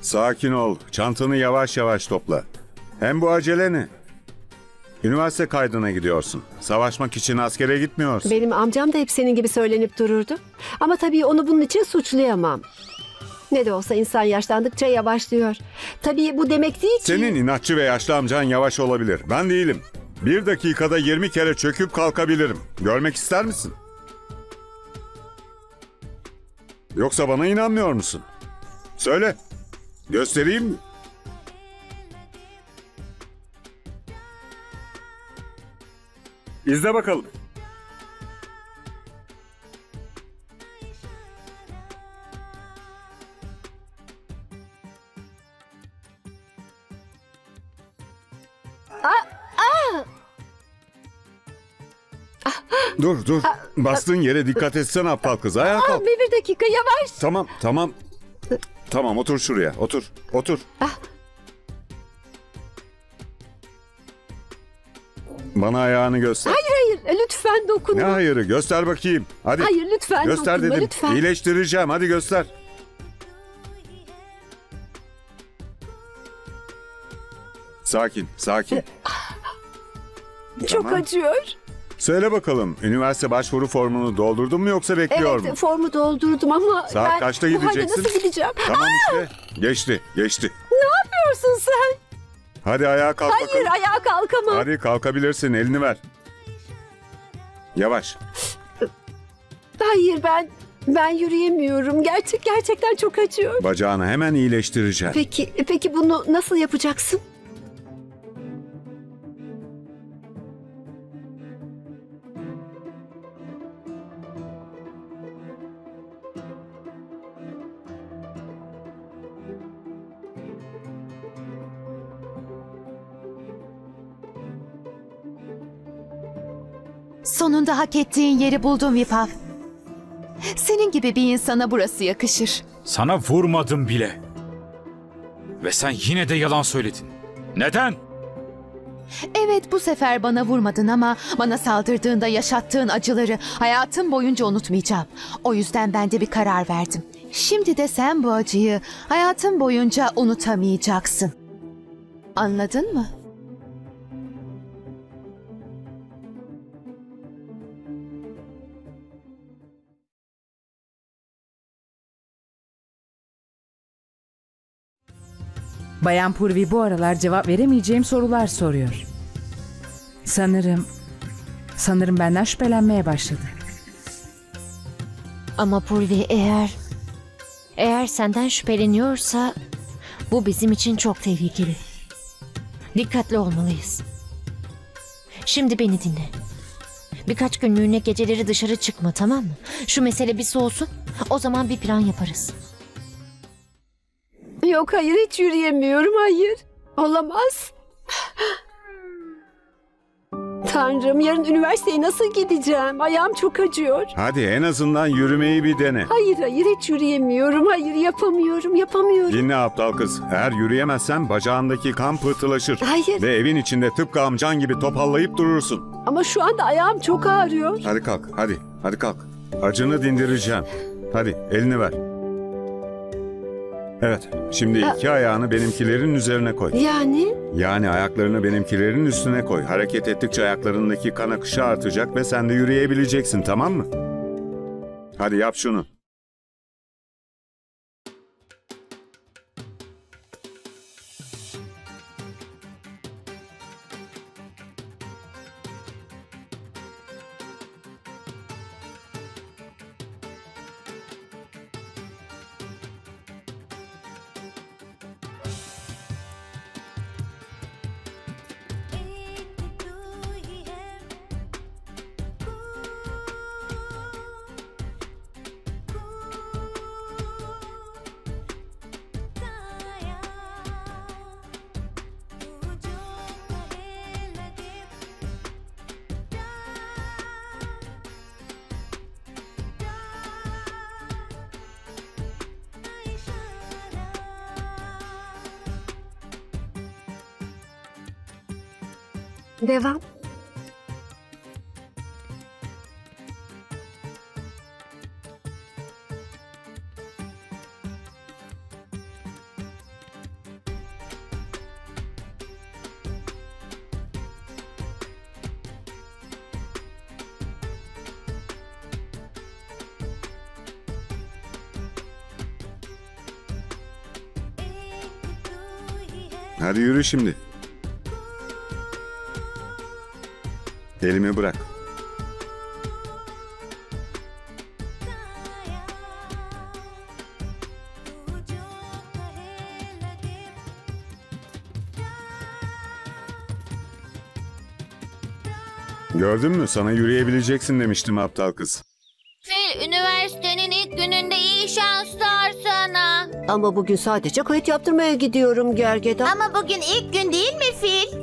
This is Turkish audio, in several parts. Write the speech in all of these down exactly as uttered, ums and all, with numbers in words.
Sakin ol. Çantanı yavaş yavaş topla. Hem bu acele ne? Üniversite kaydına gidiyorsun. Savaşmak için askere gitmiyorsun. Benim amcam da hep senin gibi söylenip dururdu. Ama tabii onu bunun için suçlayamam. Ne de olsa insan yaşlandıkça yavaşlıyor. Tabii bu demek değil ki... Senin inatçı ve yaşlı amcan yavaş olabilir. Ben değilim. Bir dakikada yirmi kere çöküp kalkabilirim. Görmek ister misin? Yoksa bana inanmıyor musun? Söyle. Göstereyim mi? İzle bakalım. Dur dur. Bastığın yere dikkat etsene aptal kız. Ayağa Aa, kalk. bir, bir dakika yavaş. Tamam tamam. Tamam otur şuraya. Otur. Otur. Bana ayağını göster. Hayır hayır lütfen dokunma. Ne hayırı? Göster bakayım. Hadi. Hayır lütfen Göster dokunma dedim. lütfen. İyileştireceğim. Hadi göster. Sakin, sakin. Çok Tamam. acıyor. Söyle bakalım. Üniversite başvuru formunu doldurdun mu yoksa bekliyor Evet mu? formu doldurdum ama Saat ben kaçta bu halde gideceksin? nasıl gideceğim? Tamam işte. Geçti, geçti. Ne yapıyorsun sen? Hadi ayağa kalk Hayır bakalım. ayağa kalkamam. Hadi kalkabilirsin. Elini ver. Yavaş. Hayır ben ben yürüyemiyorum. Gerçek gerçekten çok acıyor. Bacağını hemen iyileştireceğim. Peki peki bunu nasıl yapacaksın? Sonunda hak ettiğin yeri buldum Vipav. Senin gibi bir insana burası yakışır. Sana vurmadım bile. Ve sen yine de yalan söyledin. Neden? Evet bu sefer bana vurmadın ama bana saldırdığında yaşattığın acıları hayatım boyunca unutmayacağım. O yüzden ben de bir karar verdim. Şimdi de sen bu acıyı hayatın boyunca unutamayacaksın. Anladın mı? Bayan Purvi bu aralar cevap veremeyeceğim sorular soruyor. Sanırım, sanırım benden şüphelenmeye başladı. Ama Purvi eğer... Eğer senden şüpheleniyorsa... Bu bizim için çok tehlikeli. Dikkatli olmalıyız. Şimdi beni dinle. Birkaç günlüğüne geceleri dışarı çıkma, tamam mı? Şu mesele bir soğusun. O zaman bir plan yaparız. Yok hayır hiç yürüyemiyorum hayır. Olamaz. Tanrım yarın üniversiteye nasıl gideceğim? Ayağım çok acıyor. Hadi en azından yürümeyi bir dene. Hayır hayır hiç yürüyemiyorum. Hayır yapamıyorum yapamıyorum. Dinle aptal kız. Eğer yürüyemezsen bacağındaki kan pıhtılaşır. Hayır. Ve evin içinde tıpkı amcan gibi topallayıp durursun. Ama şu anda ayağım çok ağrıyor. Hadi kalk, hadi. Hadi kalk. Acını dindireceğim. Hadi elini ver. Evet, şimdi iki ayağını benimkilerin üzerine koy. Yani? Yani ayaklarını benimkilerin üstüne koy. Hareket ettikçe ayaklarındaki kan akışı artacak ve sen de yürüyebileceksin, tamam mı? Hadi yap şunu. Devam. Hadi yürü şimdi. Elimi bırak. Gördün mü? Sana yürüyebileceksin demiştim aptal kız. Fil, üniversitenin ilk gününde iyi şanslar sana. Ama bugün sadece kayıt yaptırmaya gidiyorum Gergedan. Ama bugün ilk gün değil mi Fil?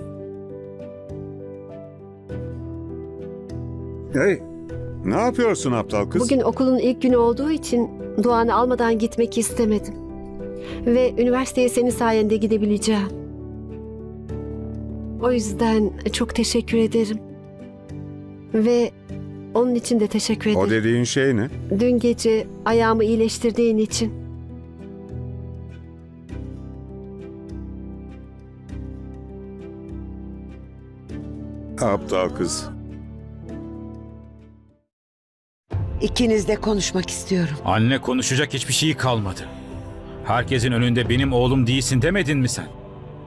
Hey, ne yapıyorsun aptal kız? Bugün okulun ilk günü olduğu için duanı almadan gitmek istemedim. Ve üniversiteye senin sayende gidebileceğim. O yüzden çok teşekkür ederim. Ve onun için de teşekkür ederim. O dediğin şey ne? Dün gece ayağımı iyileştirdiğin için. Aptal kız. İkinizle konuşmak istiyorum. Anne, konuşacak hiçbir şey kalmadı. Herkesin önünde benim oğlum değilsin demedin mi sen?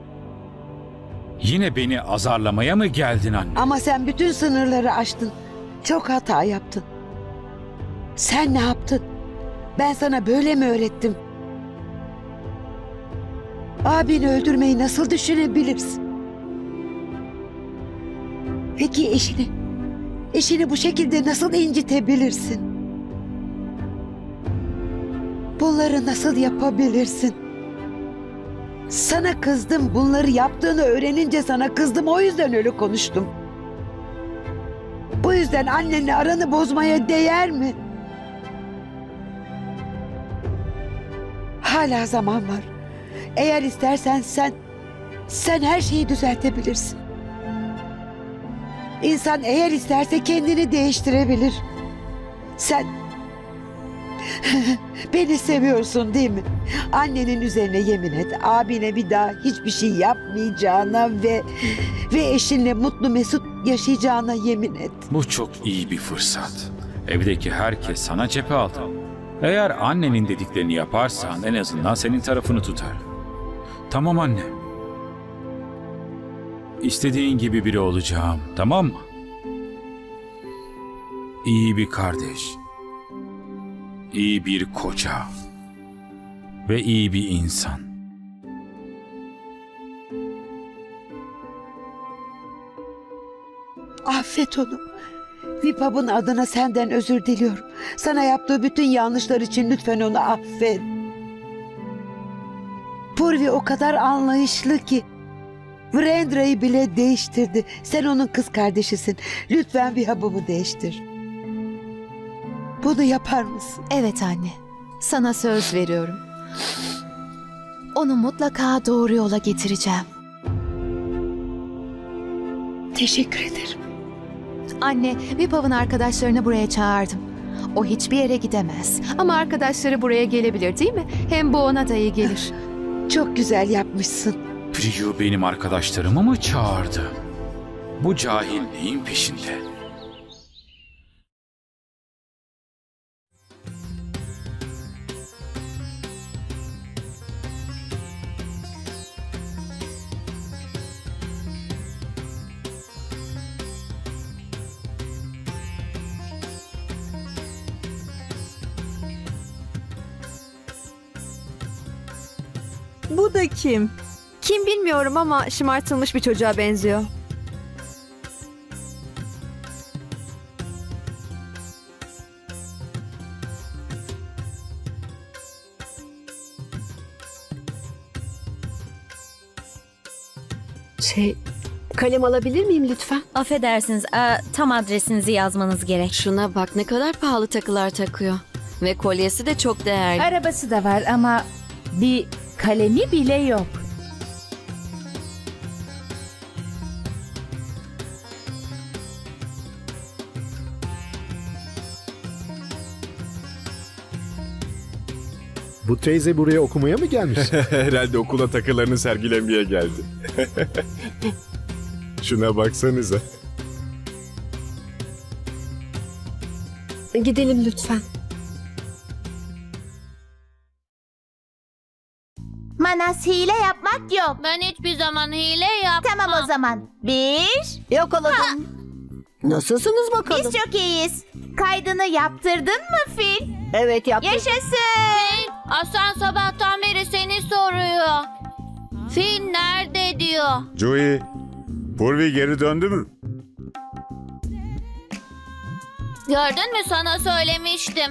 Yine beni azarlamaya mı geldin anne? Ama sen bütün sınırları aştın. Çok hata yaptın. Sen ne yaptın? Ben sana böyle mi öğrettim? Abini öldürmeyi nasıl düşünebilirsin? Peki eşini? Eşini bu şekilde nasıl incitebilirsin? Bunları nasıl yapabilirsin? Sana kızdım. Bunları yaptığını öğrenince sana kızdım. O yüzden öyle konuştum. Bu yüzden annenle aranı bozmaya değer mi? Hala zaman var. Eğer istersen sen, sen her şeyi düzeltebilirsin. İnsan eğer isterse kendini değiştirebilir. Sen beni seviyorsun değil mi? Annenin üzerine yemin et. Abine bir daha hiçbir şey yapmayacağına ve ve eşinle mutlu mesut yaşayacağına yemin et. Bu çok iyi bir fırsat. Evdeki herkes sana cephe aldı. Eğer annenin dediklerini yaparsan en azından senin tarafını tutar. Tamam anne. İstediğin gibi biri olacağım, tamam mı? İyi bir kardeş, iyi bir koca ve iyi bir insan. Affet onu. Vipav'ın adına senden özür diliyorum. Sana yaptığı bütün yanlışlar için lütfen onu affet. Purvi o kadar anlayışlı ki Virendra'yı bile değiştirdi. Sen onun kız kardeşisin. Lütfen Vipav'ımı değiştir. Bunu yapar mısın? Evet anne. Sana söz veriyorum. Onu mutlaka doğru yola getireceğim. Teşekkür ederim. Anne, Vipav'ın arkadaşlarını buraya çağırdım. O hiçbir yere gidemez. Ama arkadaşları buraya gelebilir değil mi? Hem bu ona da iyi gelir. Çok güzel yapmışsın. Priyu benim arkadaşlarımı mı çağırdı? Bu cahil neyin peşinde? Bu da kim? Kim bilmiyorum ama şımartılmış bir çocuğa benziyor. Şey, kalem alabilir miyim lütfen? Affedersiniz, aa, tam adresinizi yazmanız gerek. Şuna bak, ne kadar pahalı takılar takıyor. Ve kolyesi de çok değerli. Arabası da var ama bir kalemi bile yok. Bu teyze buraya okumaya mı gelmiş? Herhalde okula takılarını sergilemeye geldi. Şuna baksanıza. Gidelim lütfen. Manas, hile yapmak yok. Ben hiçbir zaman hile yapmam. Tamam o zaman. Bir. Yakaladım. Nasılsınız bakalım? Biz çok iyiyiz. Kaydını yaptırdın mı Fil? Evet yaptım. Yaşasın. Hasan sabahtan beri seni soruyor. Fil nerede diyor. Joey, Purvi geri döndü mü? Gördün mü, sana söylemiştim.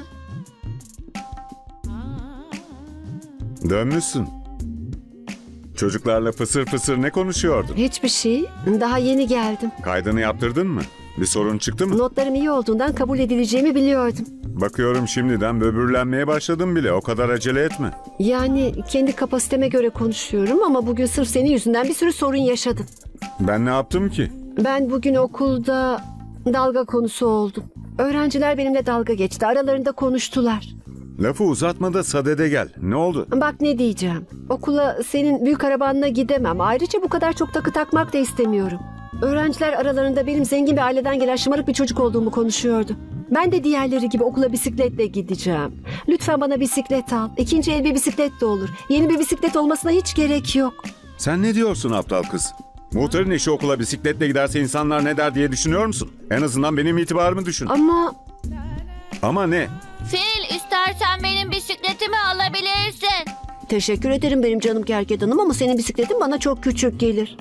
Dönmüşsün. Çocuklarla fısır fısır ne konuşuyordun? Hiçbir şey. Daha yeni geldim. Kaydını yaptırdın mı? Bir sorun çıktı mı? Notlarım iyi olduğundan kabul edileceğimi biliyordum. Bakıyorum şimdiden böbürlenmeye başladım bile. O kadar acele etme. Yani kendi kapasiteme göre konuşuyorum ama bugün sırf senin yüzünden bir sürü sorun yaşadım. Ben ne yaptım ki? Ben bugün okulda dalga konusu oldum. Öğrenciler benimle dalga geçti. Aralarında konuştular. Lafı uzatma da sadede gel. Ne oldu? Bak ne diyeceğim. Okula senin büyük arabanla gidemem. Ayrıca bu kadar çok takı takmak da istemiyorum. Öğrenciler aralarında benim zengin bir aileden gelen şımarık bir çocuk olduğumu konuşuyordu. Ben de diğerleri gibi okula bisikletle gideceğim. Lütfen bana bisiklet al. İkinci el bir bisiklet de olur. Yeni bir bisiklet olmasına hiç gerek yok. Sen ne diyorsun aptal kız? Muhtarın eşi okula bisikletle giderse insanlar ne der diye düşünüyor musun? En azından benim itibarımı düşün. Ama... Ama ne? Fil, istersen benim bisikletimi alabilirsin. Teşekkür ederim benim canım gergedanım ama senin bisikletin bana çok küçük gelir.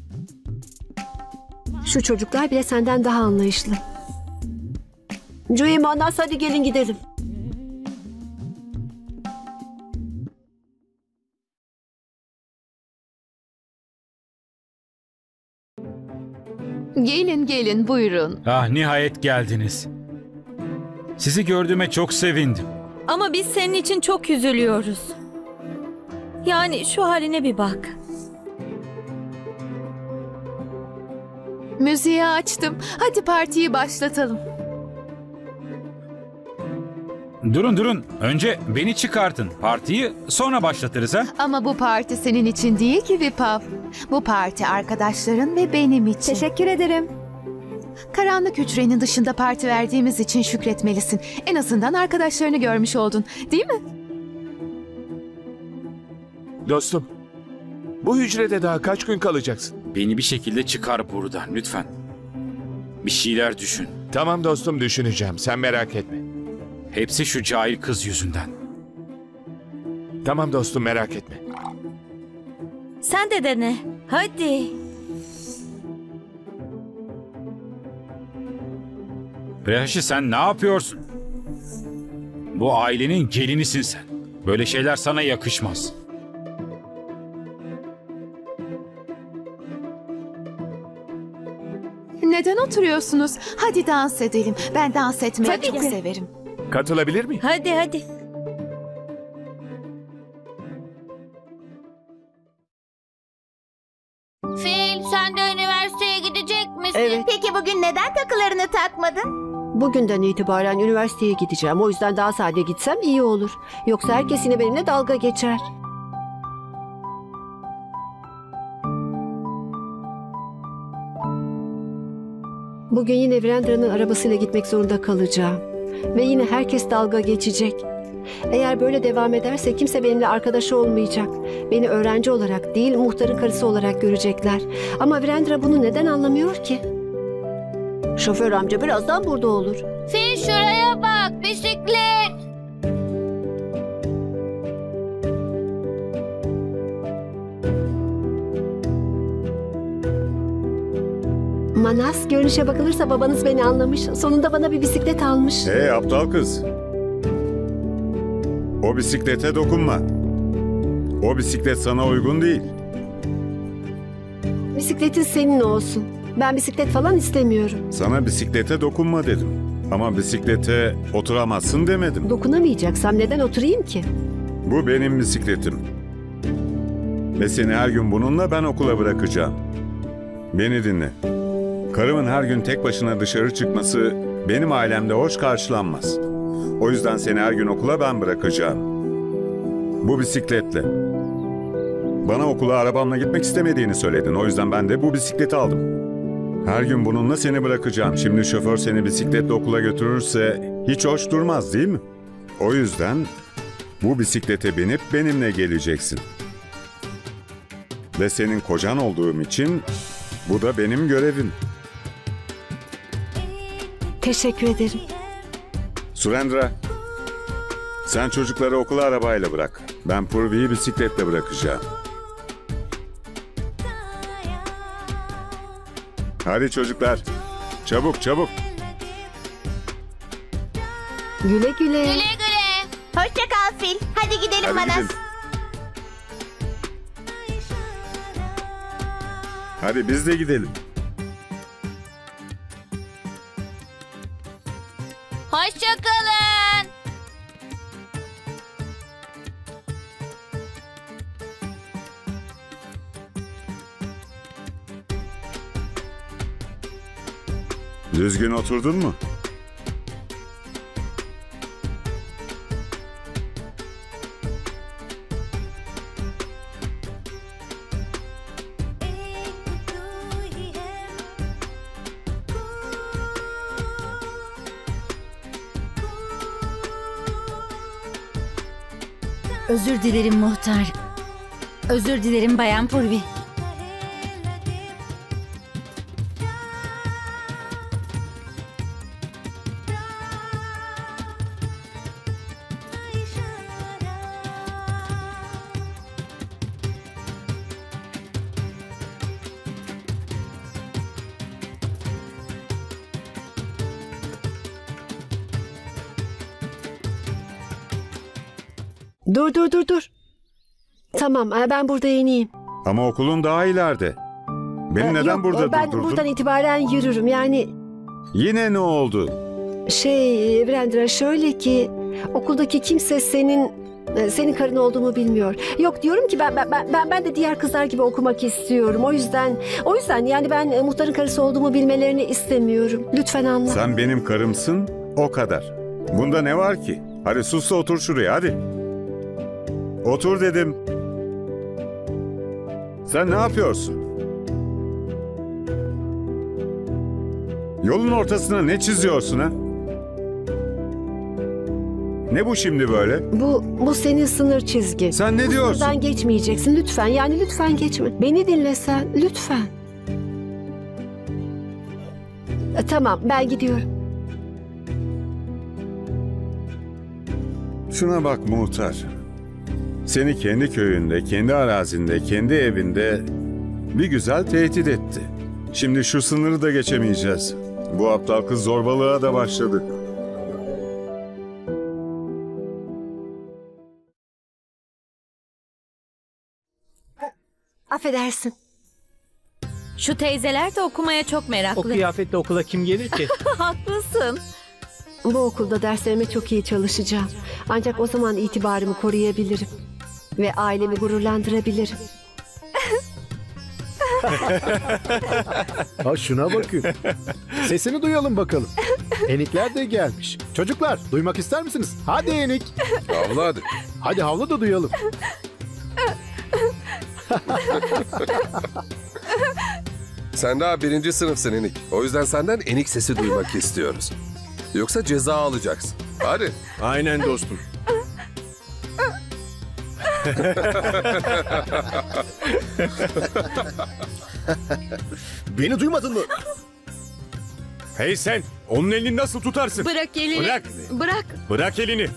Şu çocuklar bile senden daha anlayışlı. Joey, Manas, hadi gelin gidelim. Gelin gelin buyurun. Ah, nihayet geldiniz. Sizi gördüğüme çok sevindim. Ama biz senin için çok üzülüyoruz. Yani şu haline bir bak. Müziği açtım. Hadi partiyi başlatalım. Durun durun. Önce beni çıkartın. Partiyi sonra başlatırız ha. Ama bu parti senin için değil ki Vipav. Bu parti arkadaşların ve benim için. Teşekkür ederim. Karanlık hücrenin dışında parti verdiğimiz için şükretmelisin. En azından arkadaşlarını görmüş oldun, değil mi? Dostum, bu hücrede daha kaç gün kalacaksın? Beni bir şekilde çıkar buradan lütfen. Bir şeyler düşün. Tamam dostum, düşüneceğim. Sen merak etme. Hepsi şu cahil kız yüzünden. Tamam dostum, merak etme. Sen de dene. Hadi. Prehaşi, sen ne yapıyorsun? Bu ailenin gelinisin sen. Böyle şeyler sana yakışmaz. Neden oturuyorsunuz? Hadi dans edelim. Ben dans etmeyi Tabii çok ki. severim. Katılabilir miyim? Hadi hadi. Fil, sen de üniversiteye gidecek misin? Evet. Peki bugün neden takılarını takmadın? Bugünden itibaren üniversiteye gideceğim. O yüzden daha sade gitsem iyi olur. Yoksa herkes yine benimle dalga geçer. Bugün yine Virendra'nın arabasıyla gitmek zorunda kalacağım. Ve yine herkes dalga geçecek. Eğer böyle devam ederse kimse benimle arkadaş olmayacak. Beni öğrenci olarak değil, muhtarın karısı olarak görecekler. Ama Virendra bunu neden anlamıyor ki? Şoför amca birazdan burada olur. Fil, şuraya bak, bisiklet. Manas, görünüşe bakılırsa babanız beni anlamış. Sonunda bana bir bisiklet almış. Hey aptal kız. O bisiklete dokunma. O bisiklet sana uygun değil. Bisikletin senin olsun. Ben bisiklet falan istemiyorum. Sana bisiklete dokunma dedim. Ama bisiklete oturamazsın demedim. Dokunamayacaksam neden oturayım ki? Bu benim bisikletim. Ve seni her gün bununla ben okula bırakacağım. Beni dinle. Karımın her gün tek başına dışarı çıkması benim ailemde hoş karşılanmaz. O yüzden seni her gün okula ben bırakacağım. Bu bisikletle. Bana okula arabamla gitmek istemediğini söyledin. O yüzden ben de bu bisikleti aldım. Her gün bununla seni bırakacağım. Şimdi şoför seni bisikletle okula götürürse hiç hoş durmaz değil mi? O yüzden bu bisiklete binip benimle geleceksin. Ve senin kocan olduğum için bu da benim görevim. Teşekkür ederim. Surendra, sen çocukları okula arabayla bırak. Ben Purvi'yi bisikletle bırakacağım. Hadi çocuklar, çabuk çabuk. Güle güle. Güle güle. Hoşça kal Fil. Hadi gidelim Hadi Manas. gidin. Hadi biz de gidelim. Hoşça kalın. Düzgün oturdun mu? Özür dilerim muhtar. Özür dilerim Bayan Purvi. Dur dur dur dur. Tamam ben burada ineyim. Ama okulun daha ileride. Beni Ee, neden yok, burada ben durdurdun? buradan itibaren yürürüm. Yani Yine ne oldu? şey Brandra şöyle ki okuldaki kimse senin senin karın olduğumu bilmiyor. Yok diyorum ki ben ben ben ben de diğer kızlar gibi okumak istiyorum. O yüzden o yüzden yani ben e, muhtarın karısı olduğumu bilmelerini istemiyorum. Lütfen anla. Sen benim karımsın, o kadar. Bunda ne var ki? Hadi sus da otur şuraya, hadi. Otur dedim. Sen ne yapıyorsun? Yolun ortasına ne çiziyorsun ha? Ne bu şimdi böyle? Bu bu senin sınır çizgin. Sen ne Bu diyorsun? sınırdan geçmeyeceksin lütfen. Yani lütfen geçme. Beni dinle sen lütfen. E, tamam ben gidiyorum. Şuna bak muhtar. Seni kendi köyünde, kendi arazinde, kendi evinde bir güzel tehdit etti. Şimdi şu sınırı da geçemeyeceğiz. Bu aptal kız zorbalığa da başladı. Affedersin. Şu teyzeler de okumaya çok meraklı. O kıyafetle okula kim gelir ki? Haklısın. Bu okulda derslerime çok iyi çalışacağım. Ancak o zaman itibarımı koruyabilirim. Ve ailemi gururlandırabilirim. Ha şuna bakın. Sesini duyalım bakalım. Enikler de gelmiş. Çocuklar duymak ister misiniz? Hadi Enik. Havla hadi. Hadi havla da duyalım. Sen daha birinci sınıfsın Enik. O yüzden senden Enik sesi duymak istiyoruz. Yoksa ceza alacaksın. Hadi. Aynen dostum. Beni duymadın mı? Hey sen, onun elini nasıl tutarsın? Bırak elini. Bırak. Bırak. Bırak elini.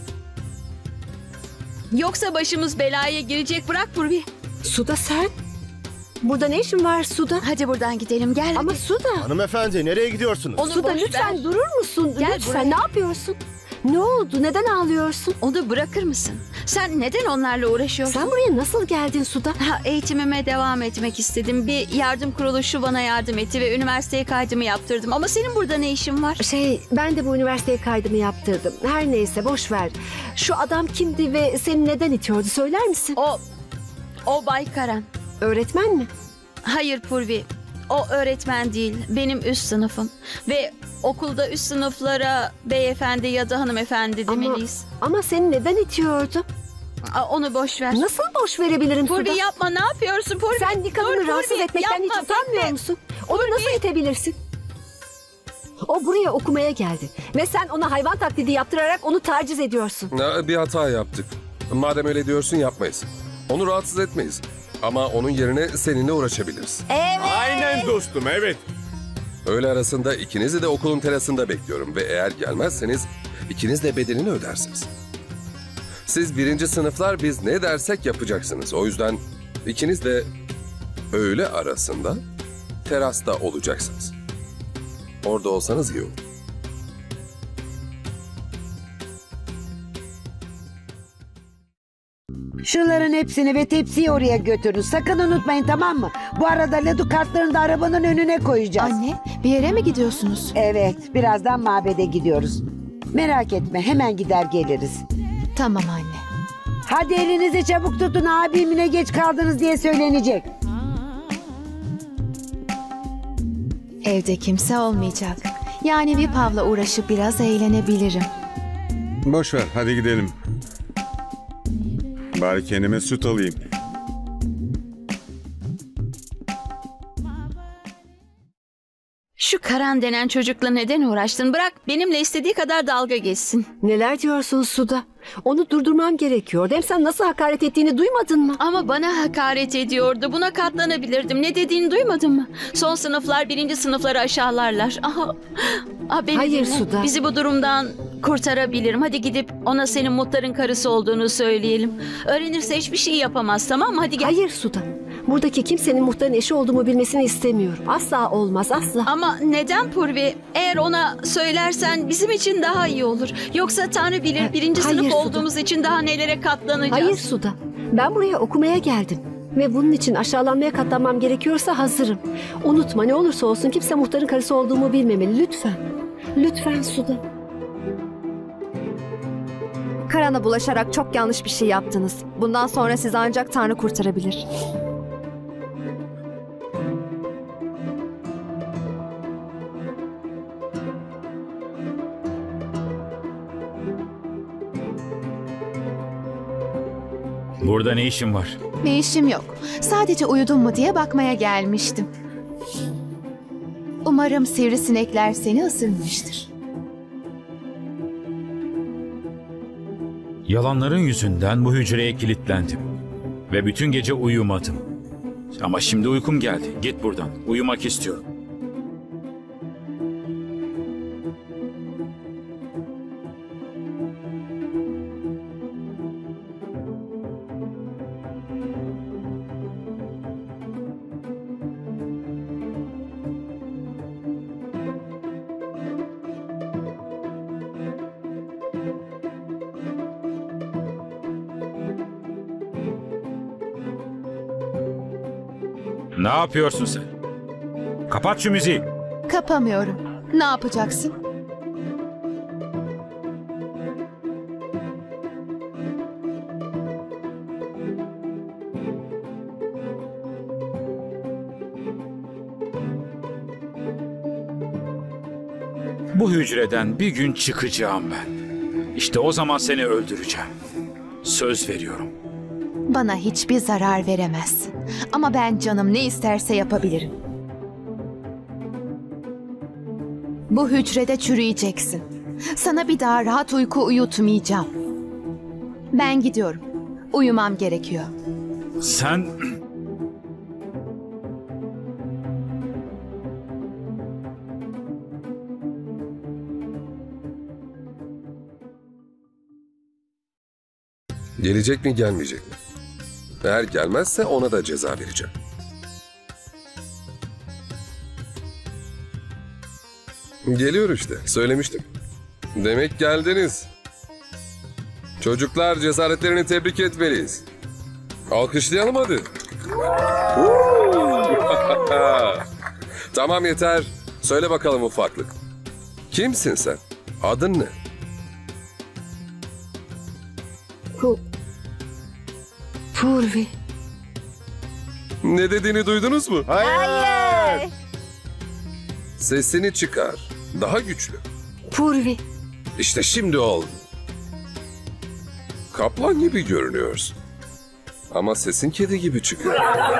Yoksa başımız belaya girecek. Bırak Purvi. Suda sen? Burada ne işin var Suda? Hadi buradan gidelim gel. Ama Suda. Hanımefendi nereye gidiyorsunuz? Onu Suda boş lütfen ver. durur musun? Gel lütfen buraya. ne yapıyorsun? Ne oldu? Neden ağlıyorsun? Onu bırakır mısın? Sen neden onlarla uğraşıyorsun? Sen buraya nasıl geldin Suda? Ha, eğitimime devam etmek istedim. Bir yardım kuruluşu bana yardım etti ve üniversiteye kaydımı yaptırdım. Ama senin burada ne işin var? Şey ben de bu üniversiteye kaydımı yaptırdım. Her neyse boş ver. Şu adam kimdi ve seni neden itiyordu söyler misin? O, o Bay Karan. Öğretmen mi? Hayır Purvi. O öğretmen değil. Benim üst sınıfım. Ve okulda üst sınıflara beyefendi ya da hanımefendi demeliyiz. Ama, ama seni neden itiyordu? Aa, onu boş ver. Nasıl boş verebilirim Purvi Suda? yapma, ne yapıyorsun Purvi? Sen bir kadını Dur, rahatsız Purvi, etmekten yapma, hiç utanmıyor bekle. musun? Onu nasıl itebilirsin? O buraya okumaya geldi. Ve sen ona hayvan taklidi yaptırarak onu taciz ediyorsun. Ya, bir hata yaptık. Madem öyle diyorsun yapmayız. Onu rahatsız etmeyiz. Ama onun yerine seninle uğraşabiliriz. Evet. Aynen dostum, evet. Öğle arasında ikinizi de okulun terasında bekliyorum ve eğer gelmezseniz ikiniz de bedelini ödersiniz. Siz birinci sınıflar biz ne dersek yapacaksınız. O yüzden ikiniz de öğle arasında terasta olacaksınız. Orada olsanız iyi olur. Şunların hepsini ve tepsiyi oraya götürün. Sakın unutmayın, tamam mı? Bu arada ladu kartlarını da arabanın önüne koyacağız. Anne, bir yere mi gidiyorsunuz? Evet, birazdan mabede gidiyoruz. Merak etme, hemen gider geliriz. Tamam anne. Hadi elinizi çabuk tutun, abimine geç kaldınız diye söylenecek. Evde kimse olmayacak. Yani Vipav'la uğraşıp biraz eğlenebilirim. Boş ver, hadi gidelim. Bari kendime süt alayım. Şu Karan denen çocukla neden uğraştın? Bırak benimle istediği kadar dalga geçsin. Neler diyorsun Suda? Onu durdurmam gerekiyordu. Hem sen nasıl hakaret ettiğini duymadın mı? Ama bana hakaret ediyordu. Buna katlanabilirdim. Ne dediğini duymadın mı? Son sınıflar birinci sınıfları aşağılarlar. Aha. Ah, beni Hayır dinle. Suda. Bizi bu durumdan kurtarabilirim. Hadi gidip ona senin muhtarın karısı olduğunu söyleyelim. Öğrenirse hiçbir şey yapamaz, tamam mı? Hadi gel. Hayır Suda. Buradaki kimsenin muhtarın eşi olduğumu bilmesini istemiyorum. Asla olmaz, asla. Ama neden Purvi? Eğer ona söylersen bizim için daha iyi olur. Yoksa Tanrı bilir Ha, birinci hayır, sınıf Suda. olduğumuz için daha nelere katlanacağız. Hayır Suda. Ben buraya okumaya geldim. Ve bunun için aşağılanmaya katlanmam gerekiyorsa hazırım. Unutma, ne olursa olsun kimse muhtarın karısı olduğumu bilmemeli. Lütfen. Lütfen Suda. Karan'a bulaşarak çok yanlış bir şey yaptınız. Bundan sonra sizi ancak Tanrı kurtarabilir. Burada ne işin var? Bir işim yok. Sadece uyudun mu diye bakmaya gelmiştim. Umarım sivrisinekler seni ısırmıştır. Yalanların yüzünden bu hücreye kilitlendim. Ve bütün gece uyumadım. Ama şimdi uykum geldi. Git buradan. Uyumak istiyorum. Ne yapıyorsun sen? Kapat şu müziği. Kapamıyorum. Ne yapacaksın? Bu hücreden bir gün çıkacağım ben. İşte o zaman seni öldüreceğim. Söz veriyorum. Bana hiçbir zarar veremezsin. Ama ben canım ne isterse yapabilirim. Bu hücrede çürüyeceksin. Sana bir daha rahat uyku uyutmayacağım. Ben gidiyorum. Uyumam gerekiyor. Sen... Gelecek mi gelmeyecek mi? Eğer gelmezse ona da ceza vereceğim. Geliyor işte, söylemiştim. Demek geldiniz. Çocuklar, cesaretlerini tebrik etmeliyiz. Alkışlayalım hadi. Tamam, yeter. Söyle bakalım ufaklık. Kimsin sen? Adın ne? Pu... Purvi. Ne dediğini duydunuz mu? Hayır. Sesini çıkar. Daha güçlü. Purvi. İşte şimdi oldu. Kaplan gibi görünüyorsun. Ama sesin kedi gibi çıkıyor.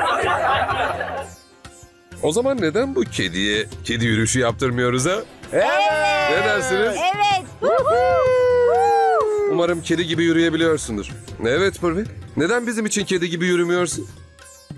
O zaman neden bu kediye kedi yürüyüşü yaptırmıyoruz ha? Evet. Ne dersiniz? Evet. Umarım kedi gibi yürüyebiliyorsundur. Evet Purvi. Neden bizim için kedi gibi yürümüyorsun?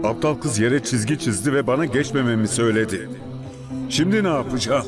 Aptal kız yere çizgi çizdi ve bana geçmememi söyledi. Şimdi ne yapacağım?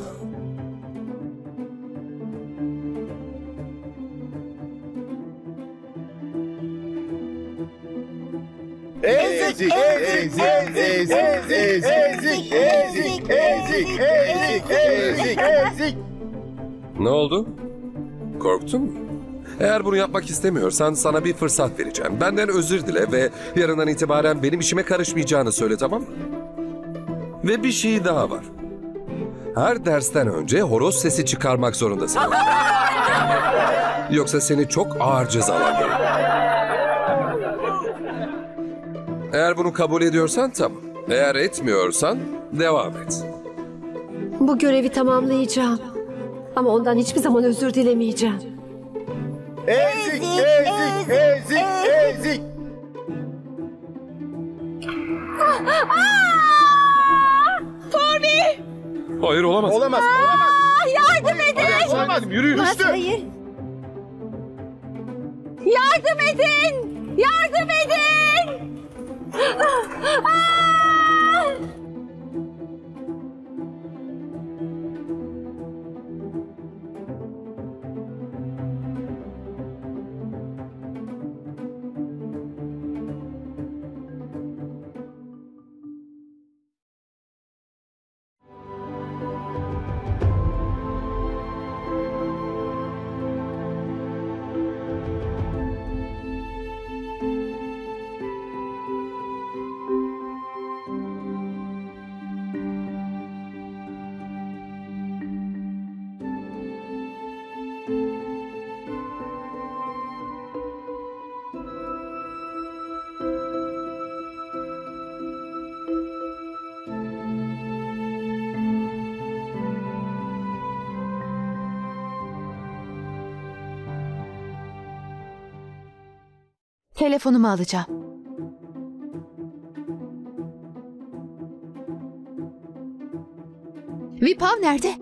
Ezik, ezik, ezik, ezik, ezik, ezik, ezik, ezik, ezik, ezik, ezik. Ne oldu? Korktun mu? Eğer bunu yapmak istemiyorsan sana bir fırsat vereceğim. Benden özür dile ve yarından itibaren benim işime karışmayacağını söyle, tamam mı? Ve bir şey daha var. Her dersten önce horoz sesi çıkarmak zorundasın. Yoksa seni çok ağır cezalandırırım. Eğer bunu kabul ediyorsan tamam. Eğer etmiyorsan devam et. Bu görevi tamamlayacağım. Ama ondan hiçbir zaman özür dilemeyeceğim. Ezik, ezik, ezik, ezik. Purvi! Hayır, olamaz. Olamaz, olamaz. Yardım edin! Olamaz, yürüyün üstü. Hayır. Yardım edin! Yardım edin! Telefonumu alacağım. Vipav nerede?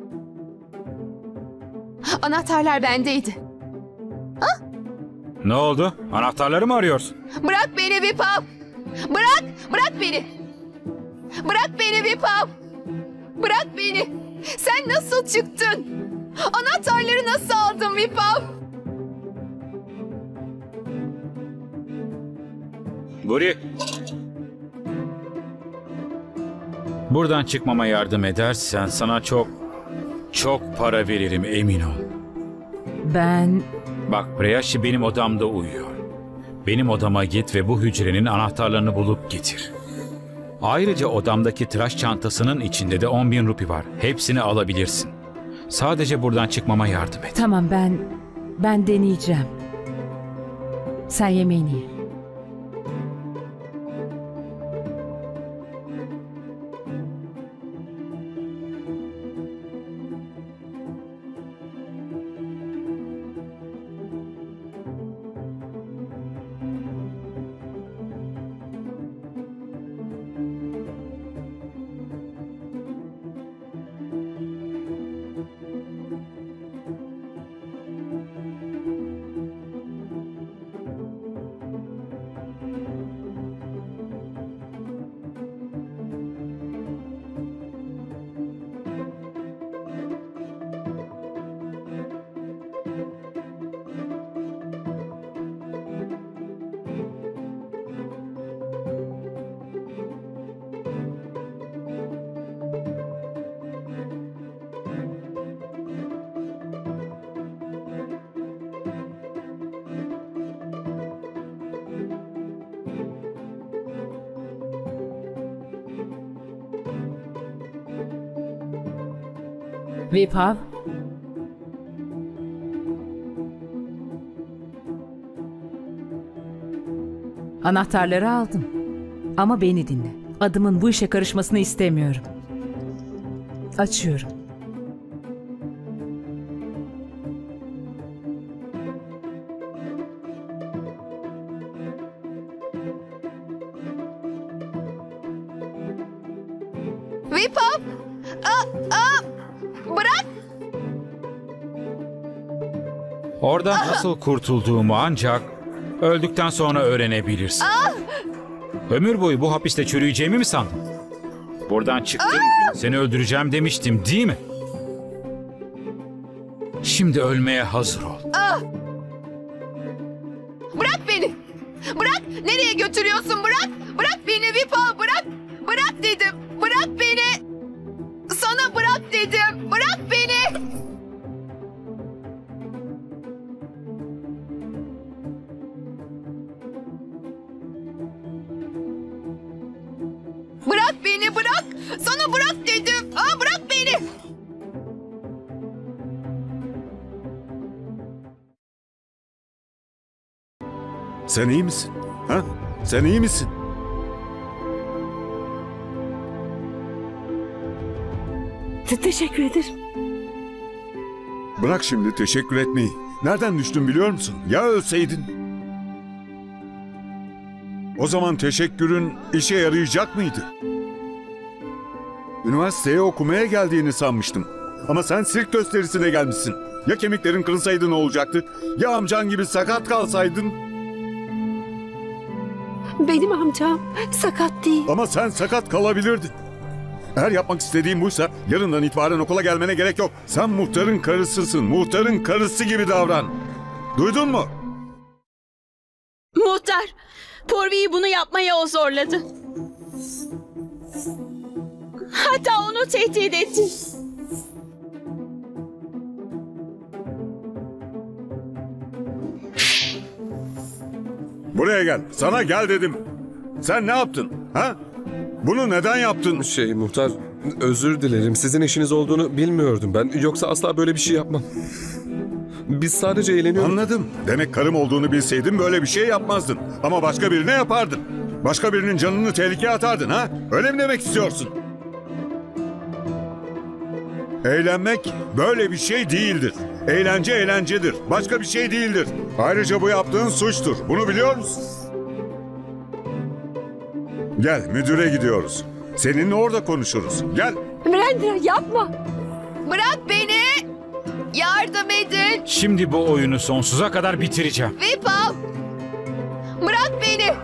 Anahtarlar bendeydi. Ne oldu? Anahtarları mı arıyorsun? Bırak beni Vipav. Bırak, bırak beni. Bırak beni Vipav. Bırak beni. Sen nasıl çıktın? Anahtarları nasıl aldın Vipav? Buri. Buradan çıkmama yardım edersen sana çok, çok para veririm, emin ol. Ben... Bak, Preyashi benim odamda uyuyor. Benim odama git ve bu hücrenin anahtarlarını bulup getir. Ayrıca odamdaki tıraş çantasının içinde de on bin rupi var. Hepsini alabilirsin. Sadece buradan çıkmama yardım et. Tamam, ben... Ben deneyeceğim. Sen yemeğini ye. Vipav. Anahtarları aldım. Ama beni dinle. Adımın bu işe karışmasını istemiyorum. Açıyorum. Vipav! Aa, aa, bırak! Oradan nasıl kurtulduğumu ancak öldükten sonra öğrenebilirsin. Aa! Ömür boyu bu hapiste çürüyeceğimi mi sandın? Buradan çıktığım gün seni öldüreceğim demiştim, değil mi? Şimdi ölmeye hazır ol. Ah! Bırak beni! Bırak! Nereye götürüyorsun? Bırak! Bırak beni Vipal! Bırak! Bırak dedim! Bırak beni! Sana bırak dedim! Bırak beni! Bırak beni! Bırak! Sana bırak dedim! Aa, bırak beni! Sen iyi misin? Ha? Sen iyi misin? Te- teşekkür ederim. Bırak şimdi teşekkür etmeyi. Nereden düştün biliyor musun? Ya ölseydin? O zaman teşekkürün işe yarayacak mıydı? Üniversiteye okumaya geldiğini sanmıştım. Ama sen sirk gösterisine gelmişsin. Ya kemiklerin kırılsaydı ne olacaktı? Ya amcan gibi sakat kalsaydın? Benim amcam sakat değil. Ama sen sakat kalabilirdin. Eğer yapmak istediğin buysa yarından itibaren okula gelmene gerek yok. Sen muhtarın karısısın. Muhtarın karısı gibi davran. Duydun mu? Muhtar, Purvi'yi bunu yapmaya o zorladı. Hatta onu tehdit etti. Buraya gel. Sana gel dedim. Sen ne yaptın? Ha? Bunu neden yaptın? Şey muhtar, özür dilerim. Sizin işiniz olduğunu bilmiyordum ben. Yoksa asla böyle bir şey yapmam. Biz sadece eğleniyoruz. Anladım. Demek karım olduğunu bilseydin böyle bir şey yapmazdın. Ama başka birine yapardın. Başka birinin canını tehlikeye atardın ha? Öyle mi demek istiyorsun? Eğlenmek böyle bir şey değildir. Eğlence eğlencedir. Başka bir şey değildir. Ayrıca bu yaptığın suçtur. Bunu biliyor musun? Gel, müdüre gidiyoruz. Seninle orada konuşuruz. Gel. Brenda yapma. Bırak beni! Yardım edin! Şimdi bu oyunu sonsuza kadar bitireceğim. Vipal! Bırak beni!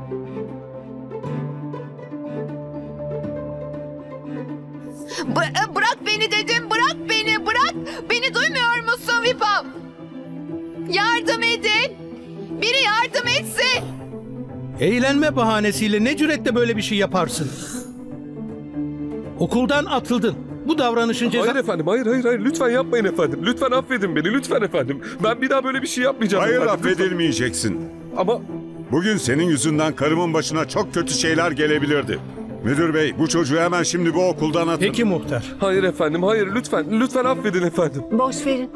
Bı- bırak beni dedim! Bırak beni! Bırak! Beni duymuyor musun Vipal? Yardım edin! Biri yardım etsin! Eğlenme bahanesiyle ne cüretle böyle bir şey yaparsın? Okuldan atıldın. Bu davranışın ceza... Hayır efendim, hayır hayır hayır. Lütfen yapmayın efendim. Lütfen affedin beni, lütfen efendim. Ben bir daha böyle bir şey yapmayacağım Hayır, efendim. affedilmeyeceksin. Ama... Bugün senin yüzünden karımın başına çok kötü şeyler gelebilirdi. Müdür bey, bu çocuğu hemen şimdi bu okuldan atın. Peki muhtar. Hayır efendim, hayır lütfen. Lütfen affedin efendim. Boş verin.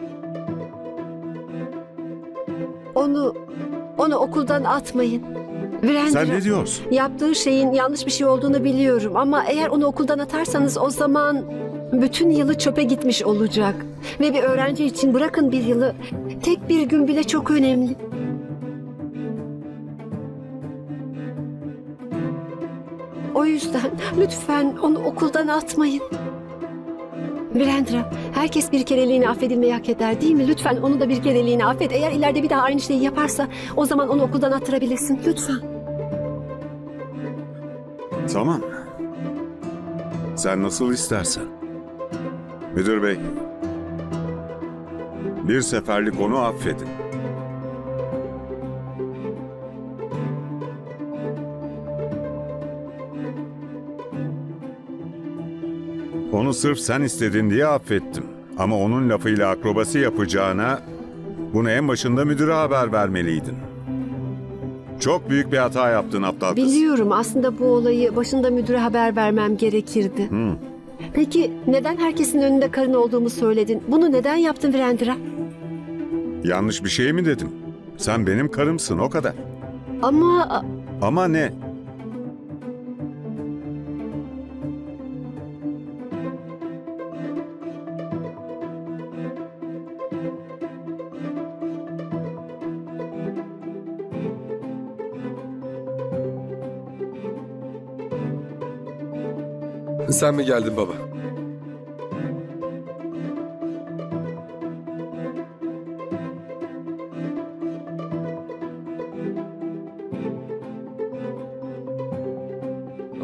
Onu, onu okuldan atmayın. Brenda, Sen ne diyorsun? yaptığı şeyin yanlış bir şey olduğunu biliyorum ama eğer onu okuldan atarsanız o zaman bütün yılı çöpe gitmiş olacak. Ve bir öğrenci için bırakın bir yılı, tek bir gün bile çok önemli. O yüzden lütfen onu okuldan atmayın. Brenda, herkes bir kereliğine affedilmeyi hak eder değil mi? Lütfen onu da bir kereliğine affet. Eğer ileride bir daha aynı şeyi yaparsa o zaman onu okuldan attırabilirsin. Lütfen. Tamam. Sen nasıl istersen. Müdür bey, bir seferlik onu affedin. Onu sırf sen istedin diye affettim. Ama onun lafıyla akrobasi yapacağına bunu en başında müdüre haber vermeliydin. Çok büyük bir hata yaptın aptal kız. Biliyorum, aslında bu olayı başında müdüre haber vermem gerekirdi. Hmm. Peki neden herkesin önünde karın olduğumu söyledin? Bunu neden yaptın Virendra? Yanlış bir şey mi dedim? Sen benim karımsın, o kadar. Ama... Ama ne? Sen mi geldin baba?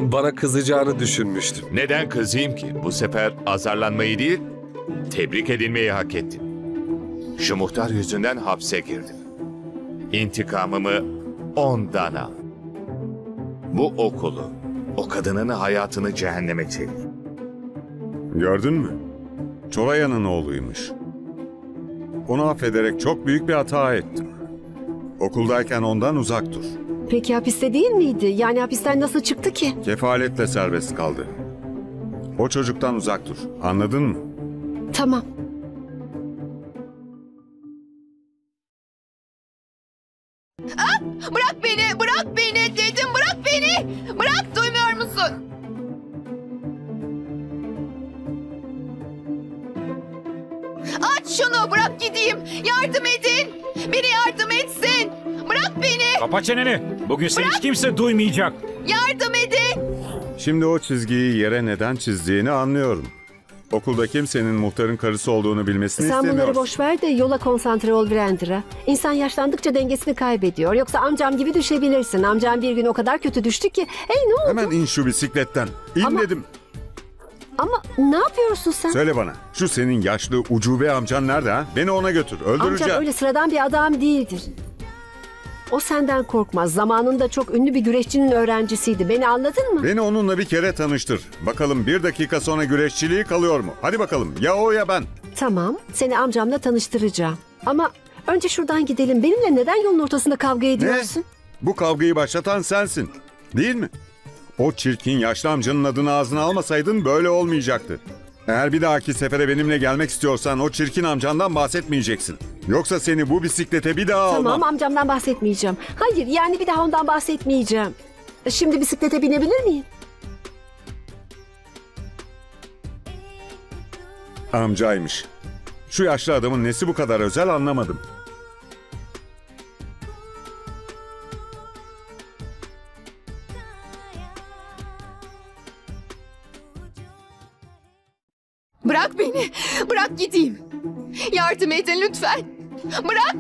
Bana kızacağını düşünmüştüm. Neden kızayım ki? Bu sefer azarlanmayı değil, tebrik edilmeyi hak ettin. Şu muhtar yüzünden hapse girdim. İntikamımı ondan al. Bu okulu, o kadının hayatını cehenneme çevir. Gördün mü? Çoraya'nın oğluymuş. Onu affederek çok büyük bir hata ettim. Okuldayken ondan uzak dur. Peki hapiste değil miydi? Yani hapisten nasıl çıktı ki? Kefaletle serbest kaldı. O çocuktan uzak dur. Anladın mı? Tamam. Ah! Bırak beni, bırak beni dedim, bırak beni. Bırak, duymuyor musun? Aç şunu, bırak gideyim. Yardım edin. Biri yardım etsin. Bırak beni. Kapa çeneni. Bugün seni hiç kimse duymayacak. Yardım edin. Şimdi o çizgiyi yere neden çizdiğini anlıyorum. Okulda kimsenin muhtarın karısı olduğunu bilmesini Sen istemiyorsun. bunları boş ver de yola konsantre ol Virendra. İnsan yaşlandıkça dengesini kaybediyor. Yoksa amcam gibi düşebilirsin. Amcam bir gün o kadar kötü düştü ki. Hey ne oldu? Hemen in şu bisikletten. İn Ama- dedim. Ama ne yapıyorsun sen? Söyle bana. Şu senin yaşlı ucube amcan nerede ha? Beni ona götür. Öldüreceğim. Amcam öyle sıradan bir adam değildir. O senden korkmaz. Zamanında çok ünlü bir güreşçinin öğrencisiydi. Beni anladın mı? Beni onunla bir kere tanıştır. Bakalım bir dakika sonra güreşçiliği kalıyor mu? Hadi bakalım. Ya o ya ben. Tamam. Seni amcamla tanıştıracağım. Ama önce şuradan gidelim. Benimle neden yolun ortasında kavga ediyorsun? Bu kavgayı başlatan sensin. Değil mi? O çirkin yaşlı amcanın adını ağzına almasaydın böyle olmayacaktı. Eğer bir dahaki sefere benimle gelmek istiyorsan o çirkin amcandan bahsetmeyeceksin. Yoksa seni bu bisiklete bir daha Tamam, almam. amcamdan bahsetmeyeceğim. Hayır, yani bir daha ondan bahsetmeyeceğim. Şimdi bisiklete binebilir miyim? Amcaymış. Şu yaşlı adamın nesi bu kadar özel anlamadım. Bırak beni. Bırak gideyim. Yardım edin lütfen. Bırak.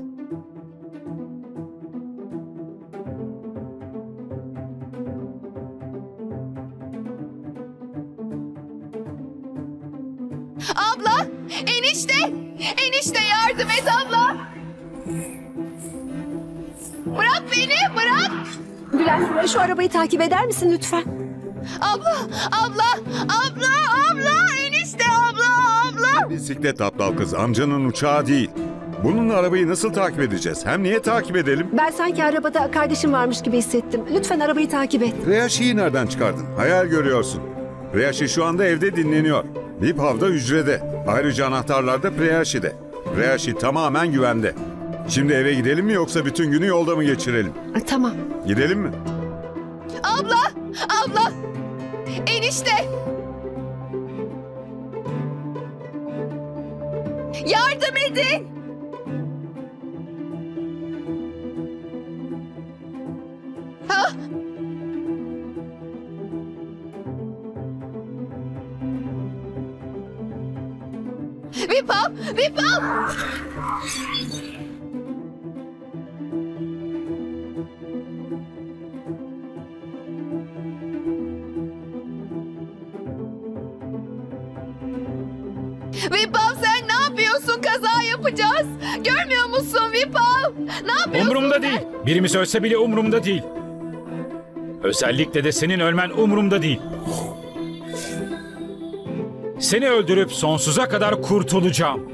Abla, enişte. Enişte yardım et abla. Bırak beni, bırak. Bülent, şu arabayı takip eder misin lütfen? Abla, abla, abla, abla, enişte abla, abla. Bisiklet aptal kız, amcanın uçağı değil. Bununla arabayı nasıl takip edeceğiz? Hem niye takip edelim? Ben sanki arabada kardeşim varmış gibi hissettim. Lütfen arabayı takip et. Reyaşi'yi nereden çıkardın? Hayal görüyorsun. Reyaşi şu anda evde dinleniyor. Vipav da hücrede. Ayrıca anahtarlar da Preyaşi'de. Reyaşi tamamen güvende. Şimdi eve gidelim mi yoksa bütün günü yolda mı geçirelim? Tamam. Gidelim mi? Abla, abla, enişte. Yardım edin. Ha? Vipav, Vipav. Vipav sen ne yapıyorsun? Kaza yapacağız. Görmüyor musun Vipav? Ne yapıyorsun Umurumda sen? değil. Birimiz ölse bile umurumda değil. Özellikle de senin ölmen umurumda değil. Seni öldürüp sonsuza kadar kurtulacağım.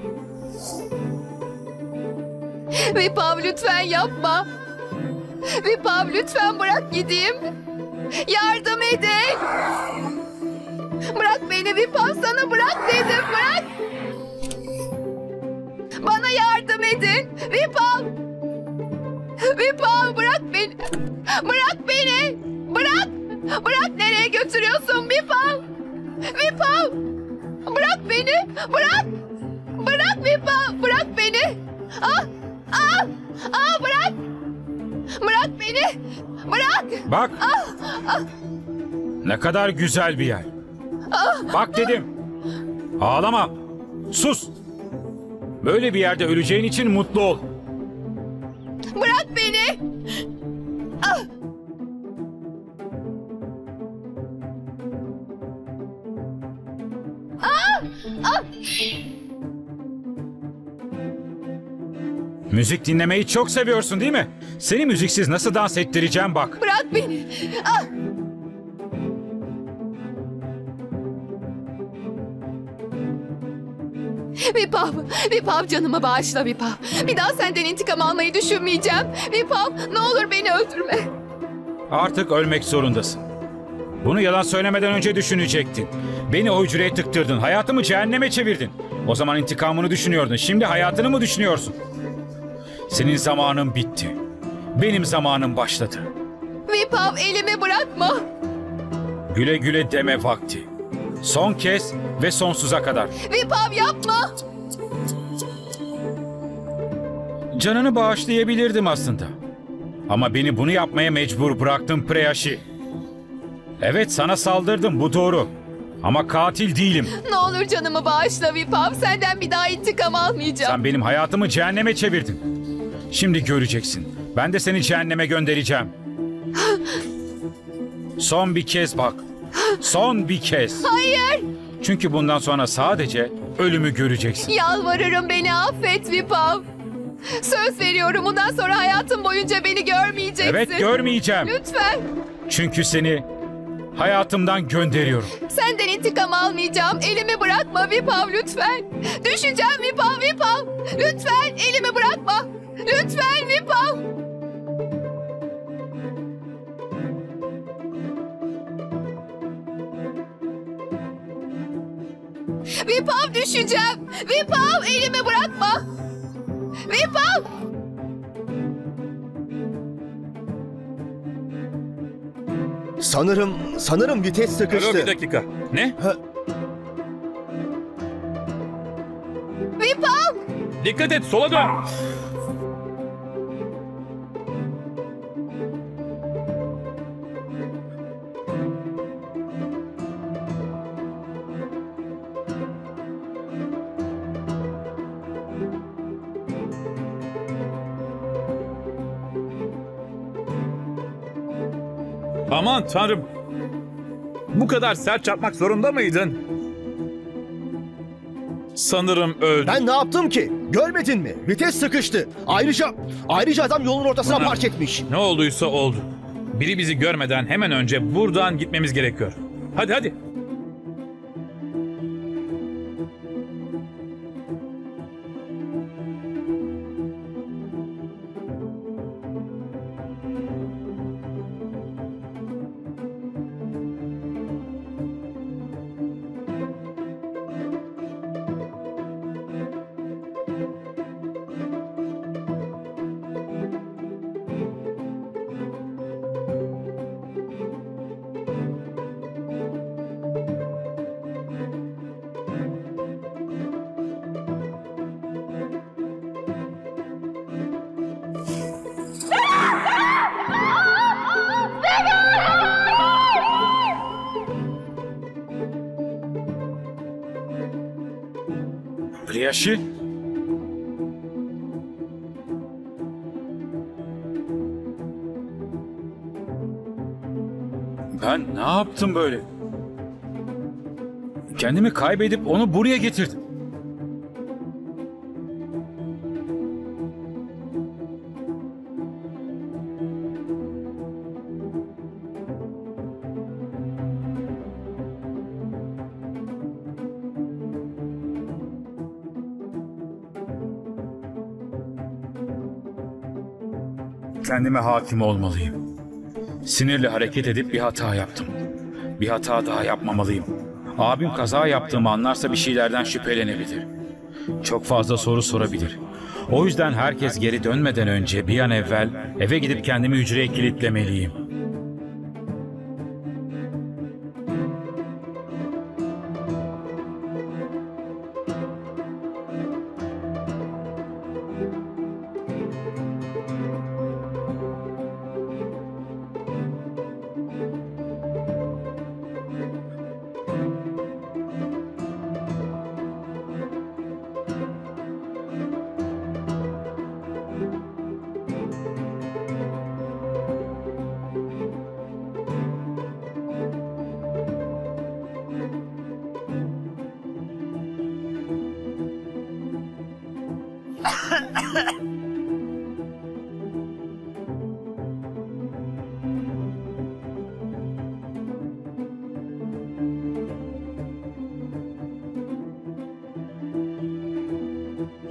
Vipav lütfen yapma. Vipav lütfen bırak gideyim. Yardım edin. Bırak beni Vipav, sana bırak dedim, bırak. Bana yardım edin. Vipav. Vipav bırak beni. Bırak beni. Bırak. Bırak, nereye götürüyorsun Vipav? Vipav. Bırak beni. Bırak. Bırak Vipav. Bırak beni. Ah. Ah. Ah bırak. Bırak beni. Bırak. Bak. Ah. Ah. Ne kadar güzel bir yer. Ah. Bak dedim. Ağlama. Sus. Böyle bir yerde öleceğin için mutlu ol. Bırak beni. Ah. Müzik dinlemeyi çok seviyorsun değil mi? Seni müziksiz nasıl dans ettireceğim bak. Bırak beni. Ah! Vipav, Vipav canımı bağışla Vipav. Bir daha senden intikam almayı düşünmeyeceğim. Vipav, ne olur beni öldürme. Artık ölmek zorundasın. Bunu yalan söylemeden önce düşünecektin. Beni o hücreye tıktırdın. Hayatımı cehenneme çevirdin. O zaman intikamını düşünüyordun. Şimdi hayatını mı düşünüyorsun? Senin zamanın bitti. Benim zamanım başladı. Vipav, elimi bırakma. Güle güle deme vakti. Son kez ve sonsuza kadar. Vipav, yapma. Canını bağışlayabilirdim aslında. Ama beni bunu yapmaya mecbur bıraktın Preyashi. Evet, sana saldırdım, bu doğru. Ama katil değilim. Ne olur canımı bağışla Vipav. Senden bir daha intikam almayacağım. Sen benim hayatımı cehenneme çevirdin. Şimdi göreceksin. Ben de seni cehenneme göndereceğim. Son bir kez bak. Son bir kez. Hayır. Çünkü bundan sonra sadece ölümü göreceksin. Yalvarırım, beni affet Vipav. Söz veriyorum, bundan sonra hayatım boyunca beni görmeyeceksin. Evet, görmeyeceğim. Lütfen. Çünkü seni hayatımdan gönderiyorum. Senden intikam almayacağım. Elimi bırakma Vipav, lütfen. Düşeceğim Vipav, Vipav. Lütfen elimi bırakma. Lütfen Vipav. Vipav, düşeceğim. Vipav, elimi bırakma. Vipav. Sanırım, sanırım vites sıkıştı. Bir dakika. Ne? Ha. Vipav. Dikkat et, sola dön. Aman tanrım. Bu kadar sert çarpmak zorunda mıydın? Sanırım öldü. Ben ne yaptım ki? Görmedin mi? Vites sıkıştı. Ayrıca ayrıca adam yolun ortasına Bana, park etmiş. Ne olduysa oldu. Biri bizi görmeden hemen önce buradan gitmemiz gerekiyor. Hadi hadi. Preyashi? Ben ne yaptım böyle? Kendimi kaybedip onu buraya getirdim. Kendime hakim olmalıyım. Sinirle hareket edip bir hata yaptım. Bir hata daha yapmamalıyım. Abim kaza yaptığımı anlarsa bir şeylerden şüphelenebilir. Çok fazla soru sorabilir. O yüzden herkes geri dönmeden önce bir an evvel eve gidip kendimi hücreye kilitlemeliyim.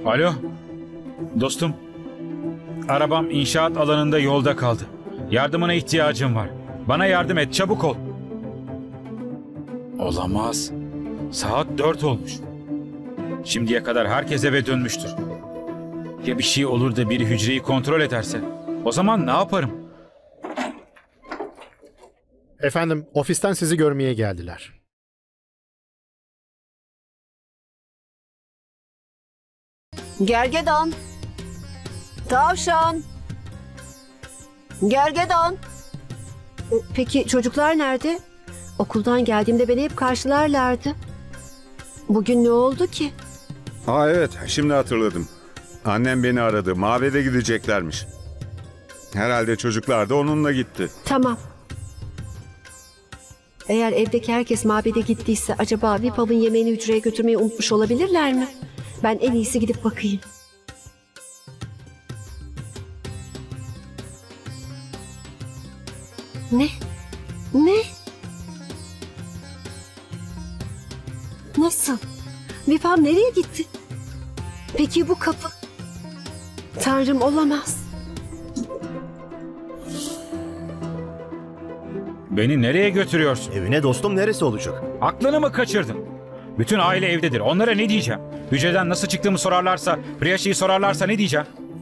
Alo. Dostum. Arabam inşaat alanında yolda kaldı. Yardımına ihtiyacım var. Bana yardım et, çabuk ol. Olamaz. Saat dört olmuş. Şimdiye kadar herkes eve dönmüştür. Ya bir şey olur da biri hücreyi kontrol ederse? O zaman ne yaparım? Efendim, ofisten sizi görmeye geldiler. Gergedan. Tavşan. Gergedan. E, Peki çocuklar nerede? Okuldan geldiğimde beni hep karşılarlardı. Bugün ne oldu ki? Aa evet, şimdi hatırladım. Annem beni aradı. Mabede gideceklermiş. Herhalde çocuklar da onunla gitti. Tamam. Eğer evdeki herkes mabede gittiyse acaba Vipav'ın yemeğini hücreye götürmeyi unutmuş olabilirler mi? Ben en iyisi gidip bakayım. Ne? Ne? Nasıl? Vipav nereye gitti? Peki bu kapı? Tanrım, olamaz. Beni nereye götürüyorsun? Evine dostum, neresi olacak? Aklını mı kaçırdın? Bütün aile evdedir. Onlara ne diyeceğim? Hücreden nasıl çıktığımı sorarlarsa, Priyashi'yi sorarlarsa ne diyeceğim?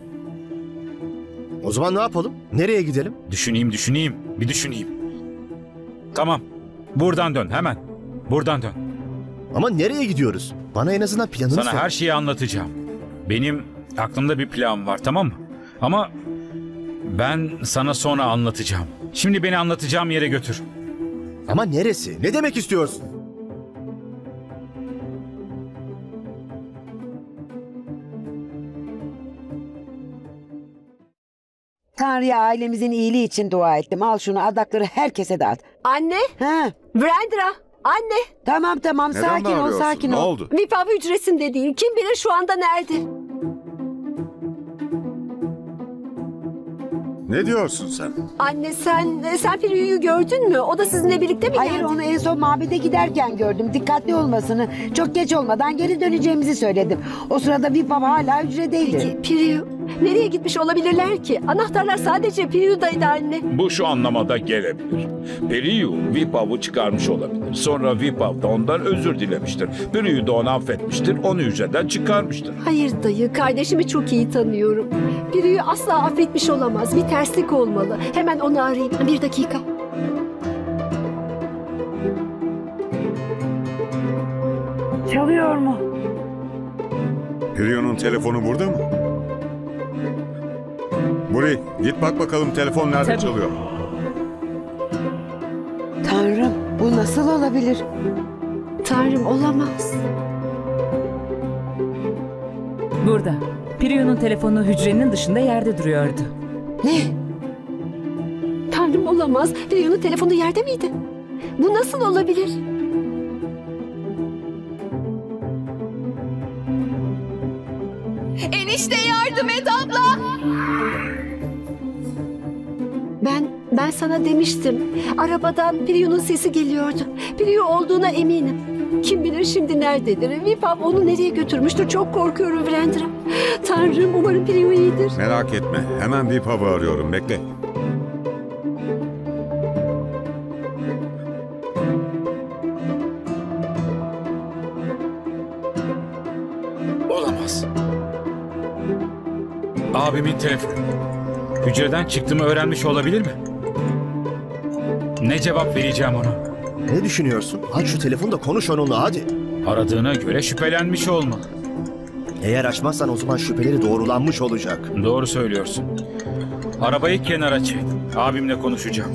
O zaman ne yapalım? Nereye gidelim? Düşüneyim, düşüneyim. Bir düşüneyim. Tamam. Buradan dön, hemen. Buradan dön. Ama nereye gidiyoruz? Bana en azından planını Sana sor. her şeyi anlatacağım. Benim aklımda bir plan var, tamam mı? Ama ben sana sonra anlatacağım. Şimdi beni anlatacağım yere götür. Ama neresi? Ne demek istiyorsun? Tanrı'ya ailemizin iyiliği için dua ettim. Al şunu, adakları herkese dağıt. Anne. Ha. Brandra. Anne. Tamam tamam, Neden sakin ol bağırıyorsun? sakin Ne ol. oldu? Vipav hücresinde değil. Kim bilir şu anda nerede? Ne diyorsun sen? Anne sen sen Priyu'yu gördün mü? O da sizinle birlikte mi Hayır, geldi? onu en son mabede giderken gördüm. Dikkatli olmasını, çok geç olmadan geri döneceğimizi söyledim. O sırada Vipav hala hücredeydi. Peki Priyu nereye gitmiş olabilirler ki? Anahtarlar sadece Priyu'daydı anne. Bu şu anlamada gelebilir. Priyu Vipav'ı çıkarmış olabilir. Sonra Vipav da ondan özür dilemiştir. Priyu da onu affetmiştir. Onu hücreden çıkarmıştır. Hayır dayı, kardeşimi çok iyi tanıyorum. Priyu'yu asla affetmiş olamaz. Bir terslik olmalı. Hemen onu arayayım. Bir dakika. Çalıyor mu? Priyu'nun telefonu burada mı? Buri, git bak bakalım telefon nerede Tabii. çalıyor. Tanrım, bu nasıl olabilir? Tanrım, olamaz. Burada. Priyu'nun telefonu hücrenin dışında yerde duruyordu. Ne? Tanrım, olamaz. Priyu'nun telefonu yerde miydi? Bu nasıl olabilir? Enişte yardım et abla. Ben ben sana demiştim. Arabadan Priyu'nun sesi geliyordu. Priyu olduğuna eminim. Kim bilir şimdi nerededir? Vipav onu nereye götürmüştür? Çok korkuyorum Brandra. Tanrım, umarım Priyu iyidir. Merak etme, hemen Vipav'ı arıyorum, bekle. Olamaz. Abimin telefonu. Hücreden çıktığımı öğrenmiş olabilir mi? Ne cevap vereceğim ona? Ne düşünüyorsun? Aç şu telefonu da konuş onunla hadi. Aradığına göre şüphelenmiş olmalı. Eğer açmazsan o zaman şüpheleri doğrulanmış olacak. Doğru söylüyorsun. Arabayı kenara çek. Abimle konuşacağım.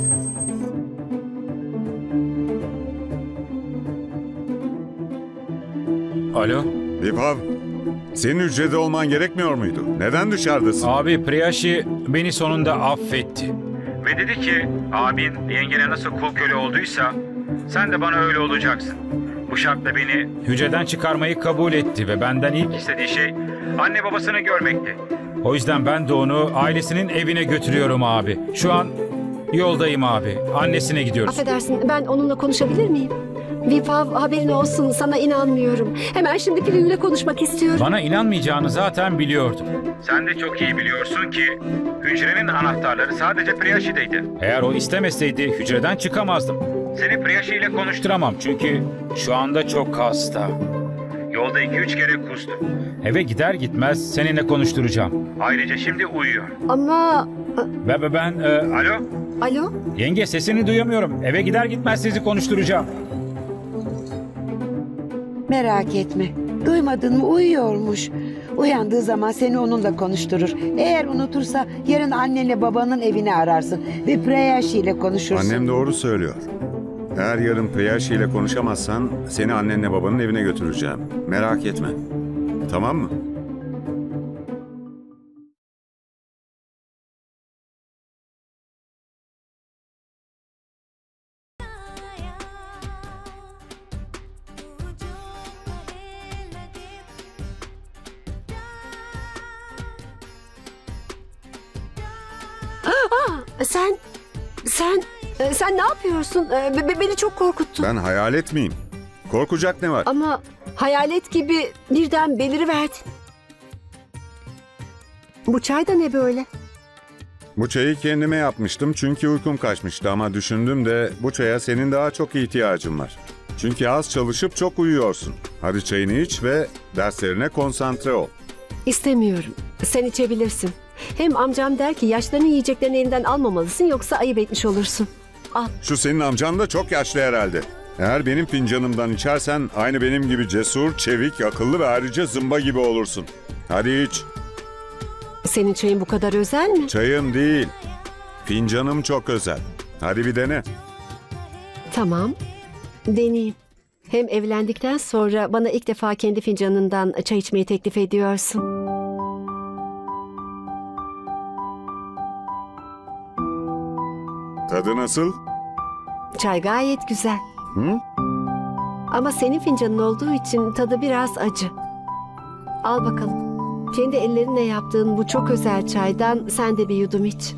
Alo? Vipav, senin hücrede olman gerekmiyor muydu? Neden dışarıdasın? Abi Priyashi beni sonunda affetti. Ve dedi ki abin yengene nasıl kul köle olduysa sen de bana öyle olacaksın. Bu şartla beni hücreden çıkarmayı kabul etti ve benden ilk istediği şey anne babasını görmekti. O yüzden ben de onu ailesinin evine götürüyorum abi. Şu an yoldayım abi. Annesine gidiyoruz. Affedersin, ben onunla konuşabilir miyim? Vipav, haberin olsun, sana inanmıyorum. Hemen şimdi Piriyu ile konuşmak istiyorum. Bana inanmayacağını zaten biliyordum. Sen de çok iyi biliyorsun ki hücrenin anahtarları sadece Priyashi'deydi. Eğer o istemeseydi hücreden çıkamazdım. Seni Priyashi ile konuşturamam çünkü şu anda çok hasta. Yolda iki üç kere kustu. Eve gider gitmez seninle konuşturacağım. Ayrıca şimdi uyuyor. Ama... Ve ben... ben e, alo? Alo? Yenge, sesini duyamıyorum. Eve gider gitmez sizi konuşturacağım. Merak etme. Duymadın mı, uyuyormuş. Uyandığı zaman seni onunla konuşturur. Eğer unutursa yarın annenle babanın evini ararsın ve Preyashi ile konuşursun. Annem doğru söylüyor. Eğer yarın Preyashi ile konuşamazsan seni annenle babanın evine götüreceğim. Merak etme. Tamam mı? Aa, sen... Sen... Sen ne yapıyorsun? Be- be- beni çok korkuttun. Ben hayalet miyim? Korkacak ne var? Ama hayalet gibi birden beliriverdin. Bu çay da ne böyle? Bu çayı kendime yapmıştım çünkü uykum kaçmıştı ama düşündüm de bu çaya senin daha çok ihtiyacın var. Çünkü az çalışıp çok uyuyorsun. Hadi çayını iç ve derslerine konsantre ol. İstemiyorum. Sen içebilirsin. Hem amcam der ki yaşlarının yiyeceklerini elinden almamalısın yoksa ayıp etmiş olursun. Al. Şu senin amcan da çok yaşlı herhalde. Eğer benim fincanımdan içersen aynı benim gibi cesur, çevik, akıllı ve ayrıca zımba gibi olursun. Hadi iç. Senin çayın bu kadar özel mi? Çayım değil. Fincanım çok özel. Hadi bir dene. Tamam. Deneyeyim. Hem evlendikten sonra bana ilk defa kendi fincanından çay içmeyi teklif ediyorsun. Tadı nasıl? Çay gayet güzel. Hı? Ama senin fincanın olduğu için tadı biraz acı. Al bakalım. Kendi ellerinle yaptığın bu çok özel çaydan sen de bir yudum iç.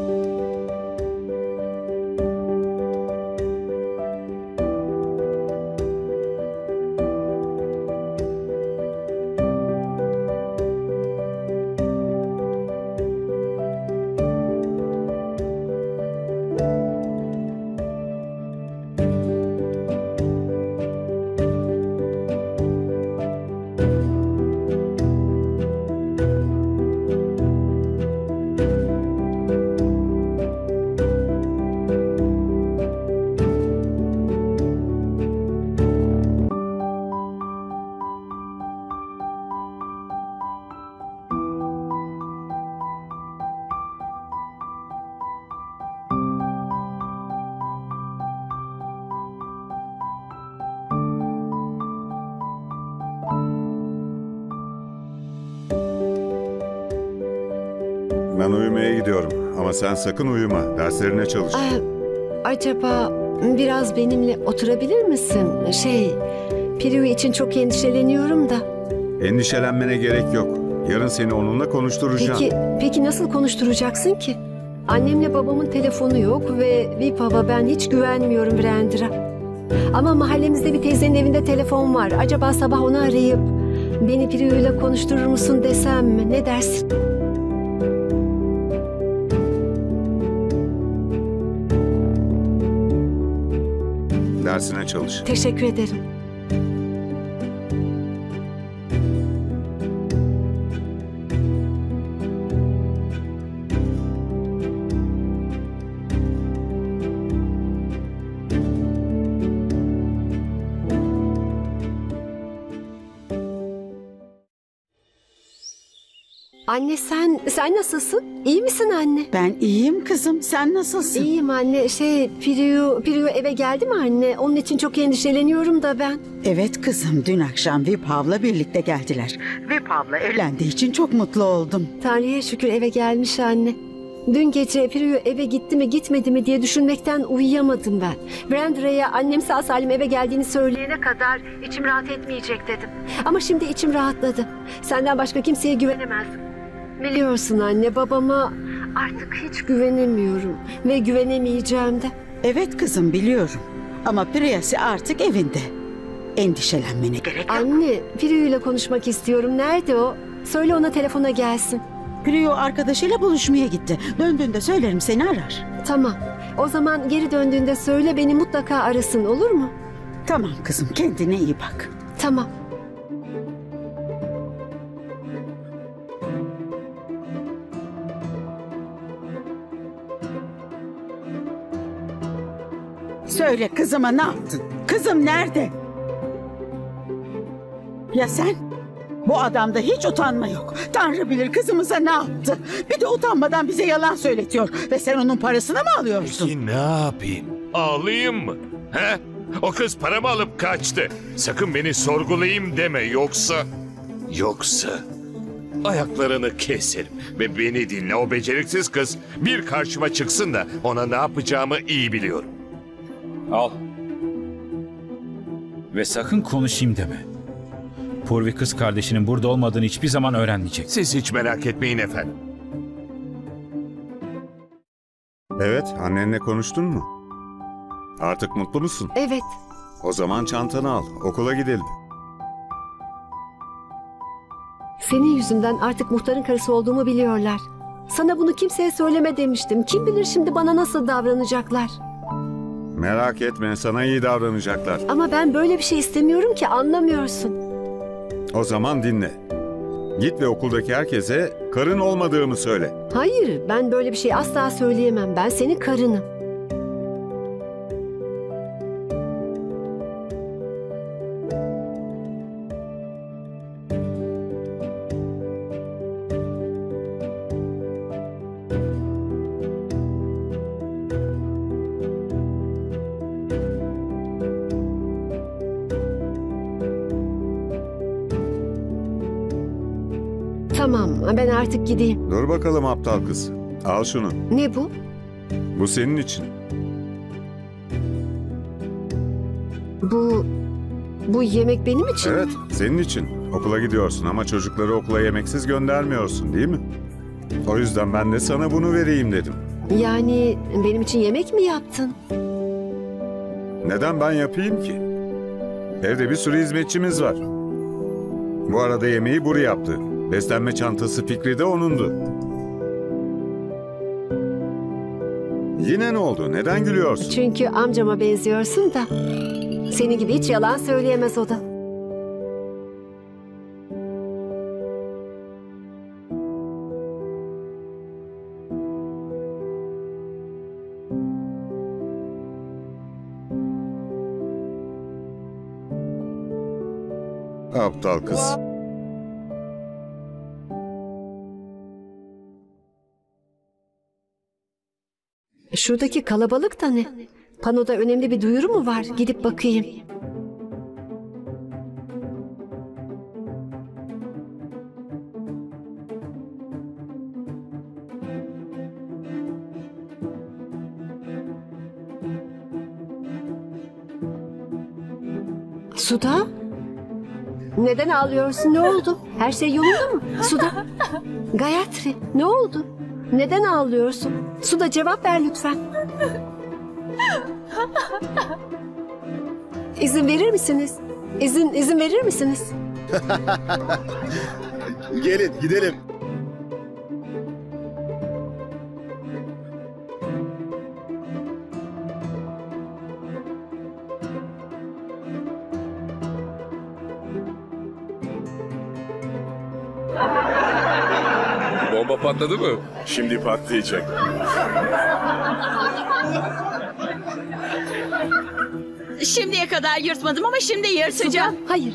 Ben uyumaya gidiyorum ama sen sakın uyuma. Derslerine çalış. Aa, acaba biraz benimle oturabilir misin? Şey, Piriyu için çok endişeleniyorum da. Endişelenmene gerek yok. Yarın seni onunla konuşturacağım. Peki, peki nasıl konuşturacaksın ki? Annemle babamın telefonu yok ve Vipav'a ben hiç güvenmiyorum Virendra. Ama mahallemizde bir teyzenin evinde telefon var. Acaba sabah onu arayıp beni Piriyu'yla konuşturur musun desem mi? Ne dersin? Dersine çalış. Teşekkür ederim. Anne sen, sen nasılsın? İyi misin anne? Ben iyiyim kızım. Sen nasılsın? İyiyim anne. Şey, Piriyu, Piriyu eve geldi mi anne? Onun için çok endişeleniyorum da ben. Evet kızım. Dün akşam Vipav'la birlikte geldiler. Vipav'la evlendiği için çok mutlu oldum. Tanrı'ya şükür eve gelmiş anne. Dün gece Piriyu eve gitti mi gitmedi mi diye düşünmekten uyuyamadım ben. Virendra'ya annem sağ salim eve geldiğini söyleyene kadar içim rahat etmeyecek dedim. Ama şimdi içim rahatladı. Senden başka kimseye güvenemezdim. Biliyorsun anne, babama artık hiç güvenemiyorum ve güvenemeyeceğim de. Evet kızım, biliyorum. Ama Priyasi artık evinde. Endişelenmene gerek yok. Anne, Priyu ile konuşmak istiyorum. Nerede o? Söyle ona telefona gelsin. Priyu arkadaşıyla buluşmaya gitti. Döndüğünde söylerim, seni arar. Tamam. O zaman geri döndüğünde söyle, beni mutlaka arasın, olur mu? Tamam kızım, kendine iyi bak. Tamam. Söyle kızıma, ne yaptın? Kızım nerede? Ya sen? Bu adamda hiç utanma yok. Tanrı bilir kızımıza ne yaptı. Bir de utanmadan bize yalan söyletiyor. Ve sen onun parasını mı alıyorsun? Peki ne yapayım? Ağlayayım mı? He? O kız paramı alıp kaçtı. Sakın beni sorgulayayım deme, yoksa... Yoksa... Ayaklarını keserim. Ve beni dinle, o beceriksiz kız bir karşıma çıksın da ona ne yapacağımı iyi biliyorum. Al. Ve sakın konuşayım deme. Purvi kız kardeşinin burada olmadığını hiçbir zaman öğrenmeyecek. Siz hiç merak etmeyin efendim. Evet, annenle konuştun mu? Artık mutlu musun? Evet. O zaman çantanı al, okula gidelim. Senin yüzünden artık muhtarın karısı olduğumu biliyorlar. Sana bunu kimseye söyleme demiştim. Kim bilir şimdi bana nasıl davranacaklar. Merak etme, sana iyi davranacaklar. Ama ben böyle bir şey istemiyorum ki, anlamıyorsun. O zaman dinle. Git ve okuldaki herkese karın olmadığımı söyle. Hayır, ben böyle bir şey asla söyleyemem. Ben senin karınım. Tamam, ben artık gideyim. Dur bakalım aptal kız. Al şunu. Ne bu? Bu senin için. Bu... Bu yemek benim için Evet, mi? senin için. Okula gidiyorsun ama çocukları okula yemeksiz göndermiyorsun, değil mi? O yüzden ben de sana bunu vereyim dedim. Yani benim için yemek mi yaptın? Neden ben yapayım ki? Evde bir sürü hizmetçimiz var. Bu arada yemeği Buri yaptı. Beslenme çantası fikri de onundu. Yine ne oldu? Neden gülüyorsun? Çünkü amcama benziyorsun da. Senin gibi hiç yalan söyleyemez o da. Aptal kız. Şuradaki kalabalık da ne? Panoda önemli bir duyuru mu var? Gidip bakayım. Suda? Neden ağlıyorsun? Ne oldu? Her şey yolunda mı? Suda. Gayatri, ne oldu? Neden ağlıyorsun? Suda, cevap ver lütfen. İzin verir misiniz? İzin, izin verir misiniz? Gelin gidelim. Bomba patladı mı? Şimdi patlayacak. Şimdiye kadar yırtmadım ama şimdi yırtacağım. Suda, hayır.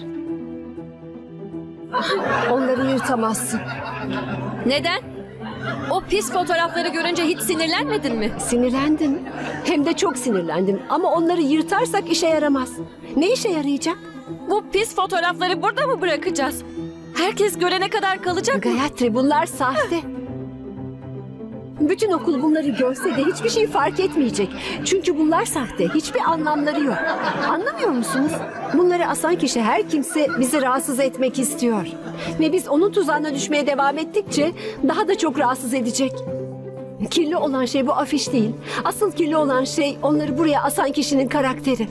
Onları yırtamazsın. Neden? O pis fotoğrafları görünce hiç sinirlenmedin mi? Sinirlendim. Hem de çok sinirlendim. Ama onları yırtarsak işe yaramaz. Ne işe yarayacak? Bu pis fotoğrafları burada mı bırakacağız? Herkes görene kadar kalacak mı? Gayatri, bunlar sahte. Bütün okul bunları görse de hiçbir şey fark etmeyecek. Çünkü bunlar sahte. Hiçbir anlamları yok. Anlamıyor musunuz? Bunları asan kişi, her kimse bizi rahatsız etmek istiyor. Ve biz onun tuzağına düşmeye devam ettikçe daha da çok rahatsız edecek. Kirli olan şey bu afiş değil. Asıl kirli olan şey onları buraya asan kişinin karakteri.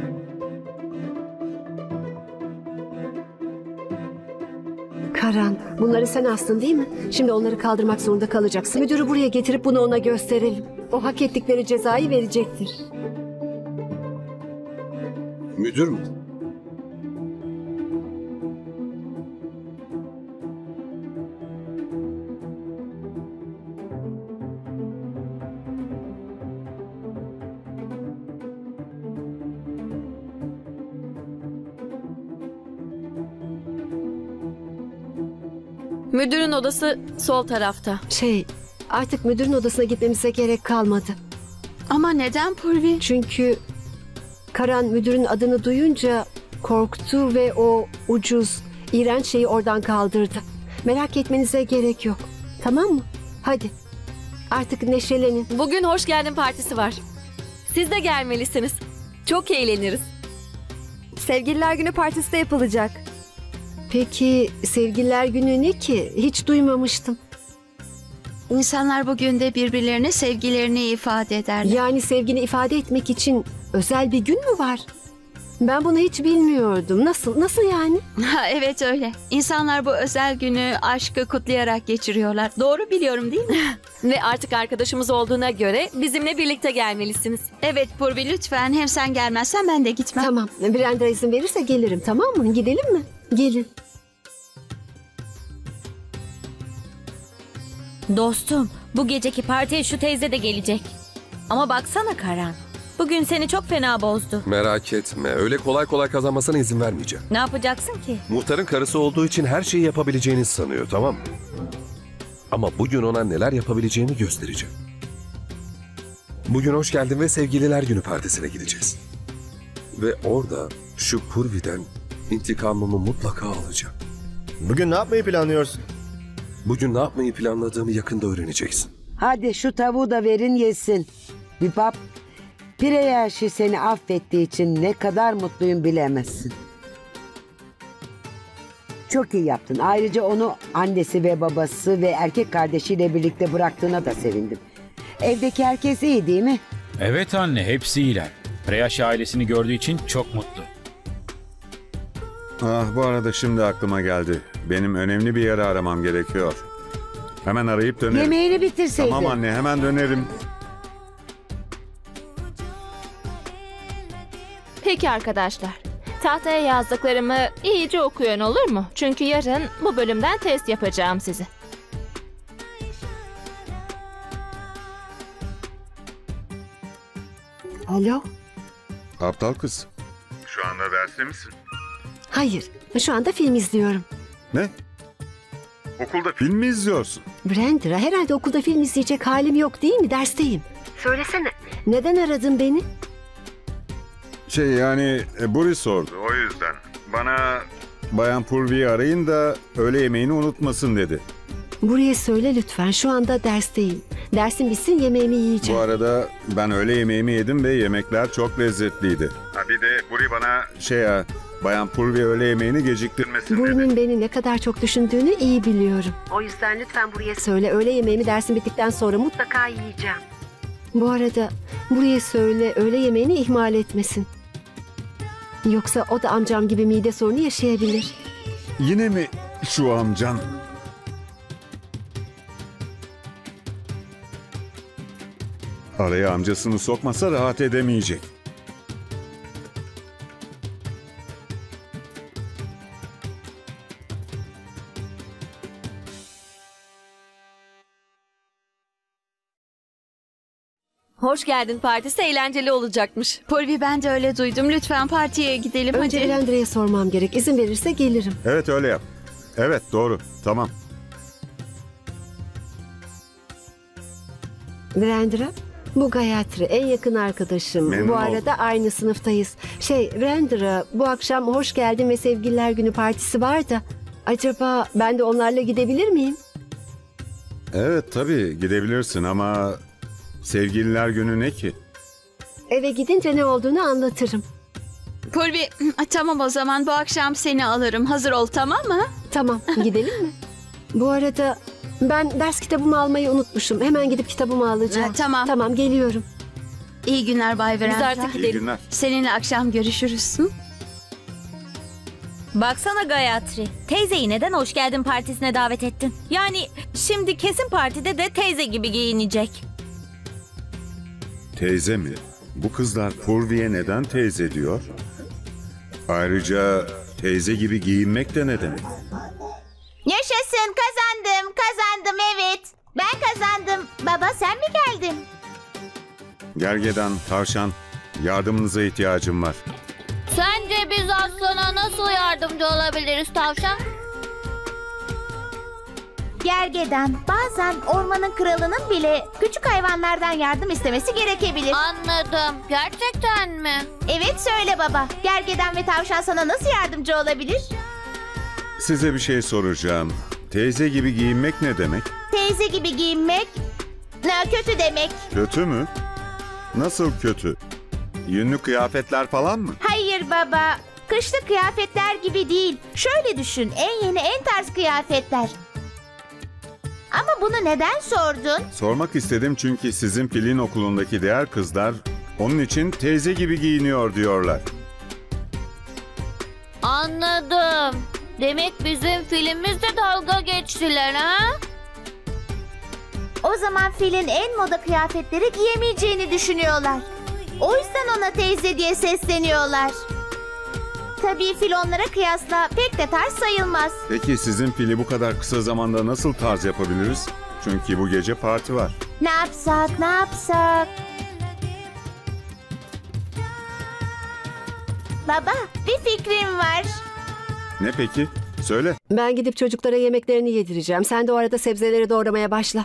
Karan, bunları sen astın değil mi? Şimdi onları kaldırmak zorunda kalacaksın. Müdürü buraya getirip bunu ona gösterelim. O hak ettikleri cezayı verecektir. Müdür mü? Müdürün odası sol tarafta. Şey, artık müdürün odasına gitmemize gerek kalmadı. Ama neden Purvi? Çünkü Karan müdürün adını duyunca korktu ve o ucuz, iğrenç şeyi oradan kaldırdı. Merak etmenize gerek yok. Tamam mı? Hadi. Artık neşelenin. Bugün hoş geldin partisi var. Siz de gelmelisiniz. Çok eğleniriz. Sevgililer Günü partisi de yapılacak. Peki Sevgililer Günü ne ki? Hiç duymamıştım. İnsanlar bugün de birbirlerine sevgilerini ifade ederler. Yani sevgini ifade etmek için özel bir gün mü var? Ben bunu hiç bilmiyordum. Nasıl? Nasıl yani? Ha, evet öyle. İnsanlar bu özel günü aşkı kutlayarak geçiriyorlar. Doğru biliyorum değil mi? Ve artık arkadaşımız olduğuna göre bizimle birlikte gelmelisiniz. Evet Purvi lütfen. Hem sen gelmezsen ben de gitmem. Tamam. Brenda izin verirse gelirim, tamam mı? Gidelim mi? Gelin. Dostum, bu geceki partiye şu teyze de gelecek. Ama baksana Karan, bugün seni çok fena bozdu. Merak etme. Öyle kolay kolay kazanmasına izin vermeyeceğim. Ne yapacaksın ki? Muhtarın karısı olduğu için her şeyi yapabileceğini sanıyor, tamam mı? Ama bugün ona neler yapabileceğini göstereceğim. Bugün hoş geldin ve sevgililer günü partisine gideceğiz. Ve orada şu Purvi'den intikamımı mutlaka alacağım. Bugün ne yapmayı planlıyorsun? Bugün ne yapmayı planladığımı yakında öğreneceksin. Hadi şu tavuğu da verin yesin. Vipap, Preyashi seni affettiği için ne kadar mutluyum bilemezsin. Çok iyi yaptın. Ayrıca onu annesi ve babası ve erkek kardeşiyle birlikte bıraktığına da sevindim. Evdeki herkes iyi değil mi? Evet anne, hepsi iyiler. Preyashi ailesini gördüğü için çok mutlu. Ah, bu arada şimdi aklıma geldi. Benim önemli bir yere aramam gerekiyor. Hemen arayıp dönerim. Yemeğini bitirseydin. Tamam anne, hemen dönerim. Peki arkadaşlar. Tahtaya yazdıklarımı iyice okuyun olur mu? Çünkü yarın bu bölümden test yapacağım size. Alo? Aptal kız. Şu anda derste misin? Hayır. Şu anda film izliyorum. Ne? Okulda film mi izliyorsun? Brenda, herhalde okulda film izleyecek halim yok değil mi? Dersteyim. Söylesene. Neden aradın beni? Şey yani e, Buri sordu o yüzden. Bana Bayan Purvi'yi arayın da öğle yemeğini unutmasın dedi. Buraya söyle lütfen. Şu anda dersteyim. Dersim bitsin yemeğimi yiyeceğim. Bu arada ben öğle yemeğimi yedim ve yemekler çok lezzetliydi. Ha bir de Buri bana şey ya Bayan Purvi öğle yemeğini geciktirmesin dedi. Buri'nin beni ne kadar çok düşündüğünü iyi biliyorum. O yüzden lütfen buraya söyle. Öğle yemeğimi dersim bittikten sonra mutlaka yiyeceğim. Bu arada buraya söyle öğle yemeğini ihmal etmesin. Yoksa o da amcam gibi mide sorunu yaşayabilir. Yine mi şu amcan? Araya amcasını sokmasa rahat edemeyecek. Hoş geldin partisi eğlenceli olacakmış. Purvi ben de öyle duydum. Lütfen partiye gidelim Önce hadi. Brendra'ya sormam gerek. İzin verirse gelirim. Evet öyle yap. Evet doğru. Tamam. Brenda, bu Gayatri en yakın arkadaşım. Memnun bu oldum. arada aynı sınıftayız. Şey Brenda, bu akşam hoş geldin ve sevgililer günü partisi var da acaba ben de onlarla gidebilir miyim? Evet tabii gidebilirsin ama sevgililer günü ne ki? Eve gidince ne olduğunu anlatırım. Purvi tamam o zaman bu akşam seni alırım. Hazır ol tamam mı? Tamam gidelim mi? Bu arada ben ders kitabımı almayı unutmuşum. Hemen gidip kitabımı alacağım. Ha, tamam. Tamam, geliyorum. İyi günler Bay Virendra. Biz artık gidelim. İyi günler. Seninle akşam görüşürüz. Hı? Baksana Gayatri. Teyzeyi neden hoş geldin partisine davet ettin? Yani şimdi kesin partide de teyze gibi giyinecek. Teyze mi? Bu kızlar Purvi'ye neden teyze diyor? Ayrıca teyze gibi giyinmek de ne demek? Yaşasın, kazandım, kazandım evet. Ben kazandım. Baba sen mi geldin? Gergedan, tavşan, yardımınıza ihtiyacım var. Sence biz aslana nasıl yardımcı olabiliriz tavşan? Gergedan, bazen ormanın kralının bile küçük hayvanlardan yardım istemesi gerekebilir. Anladım. Gerçekten mi? Evet söyle baba. Gergedan ve tavşan sana nasıl yardımcı olabilir? Size bir şey soracağım. Teyze gibi giyinmek ne demek? Teyze gibi giyinmek ne kötü demek. Kötü mü? Nasıl kötü? Yünlü kıyafetler falan mı? Hayır baba. Kışlık kıyafetler gibi değil. Şöyle düşün. En yeni en tarz kıyafetler. Ama bunu neden sordun? Sormak istedim çünkü sizin filin okulundaki diğer kızlar onun için teyze gibi giyiniyor diyorlar. Anladım. Demek bizim filimizde dalga geçtiler ha? O zaman filin en moda kıyafetleri giyemeyeceğini düşünüyorlar. O yüzden ona teyze diye sesleniyorlar. Tabii fil onlara kıyasla pek de tarz sayılmaz. Peki sizin fili bu kadar kısa zamanda nasıl tarz yapabiliriz? Çünkü bu gece parti var. Ne yapsak, ne yapsak? Baba, bir fikrim var. Ne peki? Söyle. Ben gidip çocuklara yemeklerini yedireceğim. Sen de o arada sebzeleri doğramaya başla.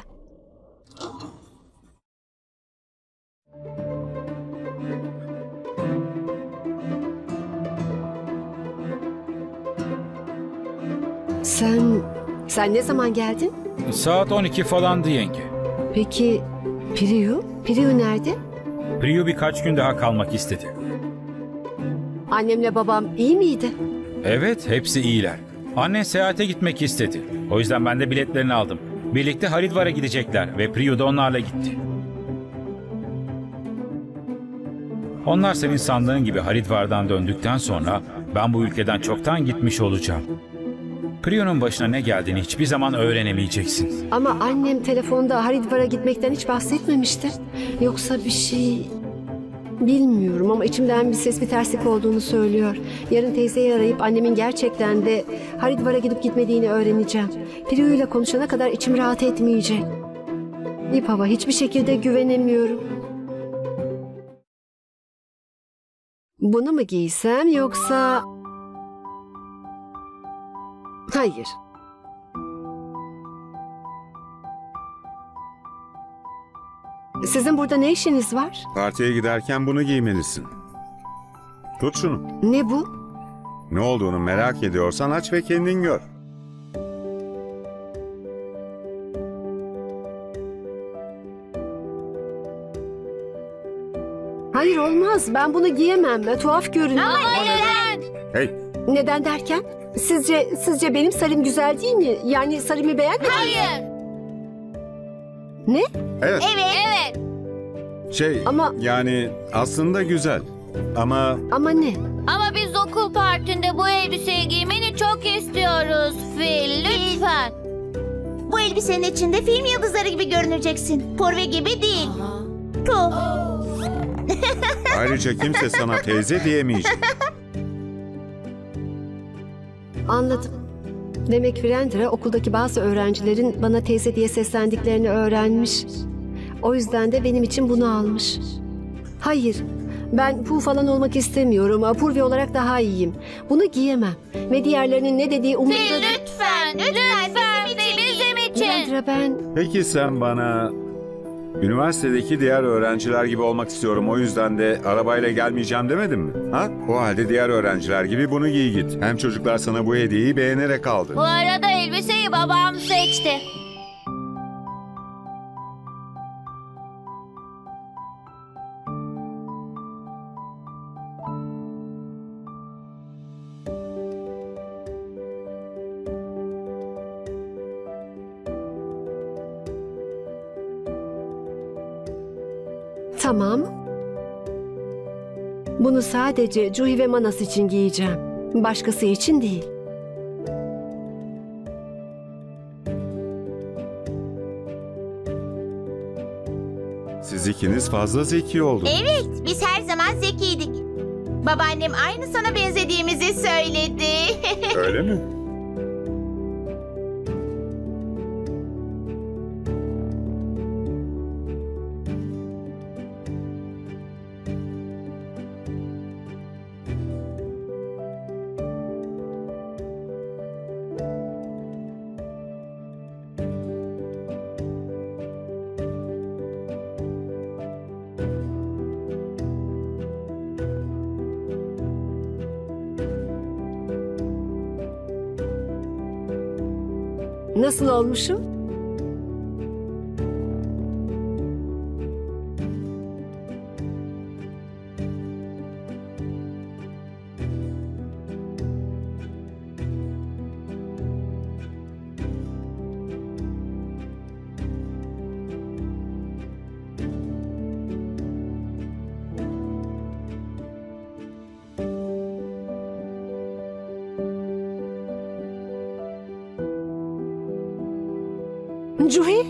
Sen, sen ne zaman geldin? Saat on iki falandı yenge. Peki Priyu? Priyu nerede? Priyu birkaç gün daha kalmak istedi. Annemle babam iyi miydi? Evet, hepsi iyiler. Annen seyahate gitmek istedi. O yüzden ben de biletlerini aldım. Birlikte Haridvar'a gidecekler ve Priyu da onlarla gitti. Onlar senin sandığın gibi Haridvar'dan döndükten sonra ben bu ülkeden çoktan gitmiş olacağım. Priyu'nun başına ne geldiğini hiçbir zaman öğrenemeyeceksin. Ama annem telefonda Haridvar'a gitmekten hiç bahsetmemişti. Yoksa bir şey... Bilmiyorum ama içimden bir ses bir terslik olduğunu söylüyor. Yarın teyzeyi arayıp annemin gerçekten de Haridvar'a gidip gitmediğini öğreneceğim. Priyu ile konuşana kadar içim rahat etmeyecek. Vipav'a hiçbir şekilde güvenemiyorum. Bunu mu giysem yoksa... Hayır. Sizin burada ne işiniz var? Partiye giderken bunu giymelisin. Tut şunu. Ne bu? Ne olduğunu merak ediyorsan aç ve kendin gör. Hayır olmaz. Ben bunu giyemem. Tuhaf görünüyor. Ama neden? Hey. Neden derken? Sizce sizce benim sarım güzel değil mi? Yani sarımı beğenmedin mi? Hayır. Ne? Evet. Evet. Evet. Şey Ama- yani aslında güzel ama Ama ne? Ama biz okul partinde bu elbiseyi giymeni çok istiyoruz Fil. Lütfen. Bu elbisenin içinde film yıldızları gibi görüneceksin. Purvi gibi değil. Puh. ayrıca kimse sana teyze diyemeyecek. Anladım. Demek Virendra okuldaki bazı öğrencilerin bana teyze diye seslendiklerini öğrenmiş. O yüzden de benim için bunu almış. Hayır, ben Pooh falan olmak istemiyorum. Purvi olarak daha iyiyim. Bunu giyemem. Ve diğerlerinin ne dediği umurumda Fil değil. lütfen. Lütfen bizim için. Bizim için. Virendra ben... Peki sen bana üniversitedeki diğer öğrenciler gibi olmak istiyorum o yüzden de arabayla gelmeyeceğim demedin mi? Ha? O halde diğer öğrenciler gibi bunu giy git. Hem çocuklar sana bu hediyeyi beğenerek aldı. Bu arada elbiseyi babam seçti. Tamam. Bunu sadece Juhi ve Manas için giyeceğim. Başkası için değil. Siz ikiniz fazla zeki oldunuz. Evet, biz her zaman zekiydik. Babaannem aynı sana benzediğimizi söyledi. Öyle mi? Nasıl olmuşum? Juhi?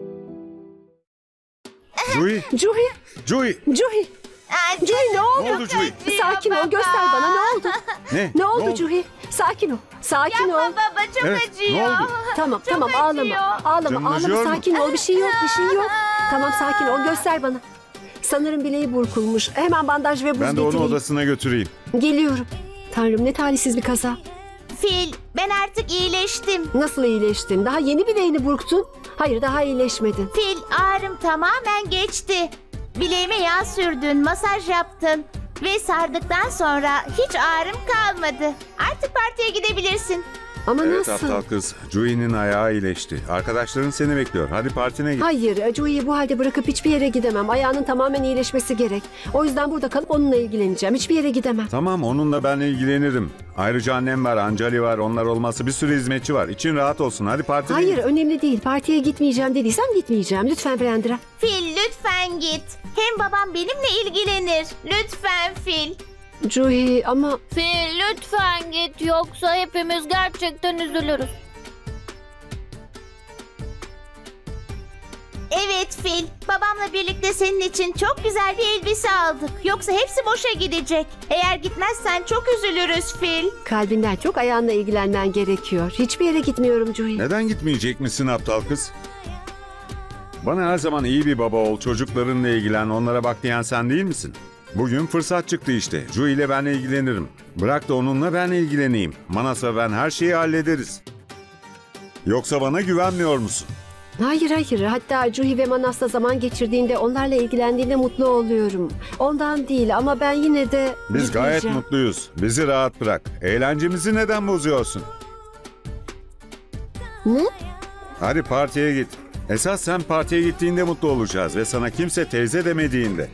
Juhi? Juhi? Juhi? Juhi? Juhi ne oldu? Ne oldu Juhi? Sakin ol, göster bana ne oldu? Ne? Ne oldu Ne oldu? Juhi? Sakin ol, sakin ol. Baba çok Evet, acıyor. ne oldu? Tamam, Çok tamam acıyor. ağlama. Ağlama, Canın ağlama, acıyor mu? sakin ol. Bir şey yok, bir şey yok. Tamam sakin ol, göster bana. Sanırım bileği burkulmuş. Hemen bandaj ve buz Ben de onu getireyim. odasına götüreyim. Geliyorum. Tanrım ne talihsiz bir kaza. Fil, ben artık iyileştim. Nasıl iyileştin? Daha yeni bileğini burktun. Hayır daha iyileşmedin. Fil, ağrım tamamen geçti. Bileğime yağ sürdün, masaj yaptın. Ve sardıktan sonra hiç ağrım kalmadı. Artık partiye gidebilirsin. Ama Evet nasıl? aptal kız. Juhi'nin ayağı iyileşti. Arkadaşların seni bekliyor. Hadi partine git. Hayır, Joey'i bu halde bırakıp hiçbir yere gidemem. Ayağının tamamen iyileşmesi gerek. O yüzden burada kalıp onunla ilgileneceğim. Hiçbir yere gidemem. Tamam onunla ben ilgilenirim. Ayrıca annem var, Ancali var. Onlar olmazsa bir sürü hizmetçi var. İçin rahat olsun. Hadi partine Hayır, git. önemli değil. Partiye gitmeyeceğim dediysem gitmeyeceğim. Lütfen Brandra. Fil, lütfen git. Hem babam benimle ilgilenir. Lütfen Fil. Joey ama... Fil lütfen git yoksa hepimiz gerçekten üzülürüz. Evet Fil, babamla birlikte senin için çok güzel bir elbise aldık. Yoksa hepsi boşa gidecek. Eğer gitmezsen çok üzülürüz Fil. Kalbinden çok ayağınla ilgilenmen gerekiyor. Hiçbir yere gitmiyorum Joey. Neden gitmeyecek misin aptal kız? Bana her zaman iyi bir baba ol, çocuklarınla ilgilen, onlara bak diyen sen değil misin? Bugün fırsat çıktı işte. Juhi ile ben ilgilenirim. Bırak da onunla ben ilgileneyim. Manas ve ben her şeyi hallederiz. Yoksa bana güvenmiyor musun? Hayır hayır. Hatta Joey ve Manas'la zaman geçirdiğinde, onlarla ilgilendiğinde mutlu oluyorum. Ondan değil ama ben yine de Biz gayet gitmeyeceğim. mutluyuz. Bizi rahat bırak. Eğlencemizi neden bozuyorsun? Ne? Hadi partiye git. Esas sen partiye gittiğinde mutlu olacağız ve sana kimse teyze demediğinde.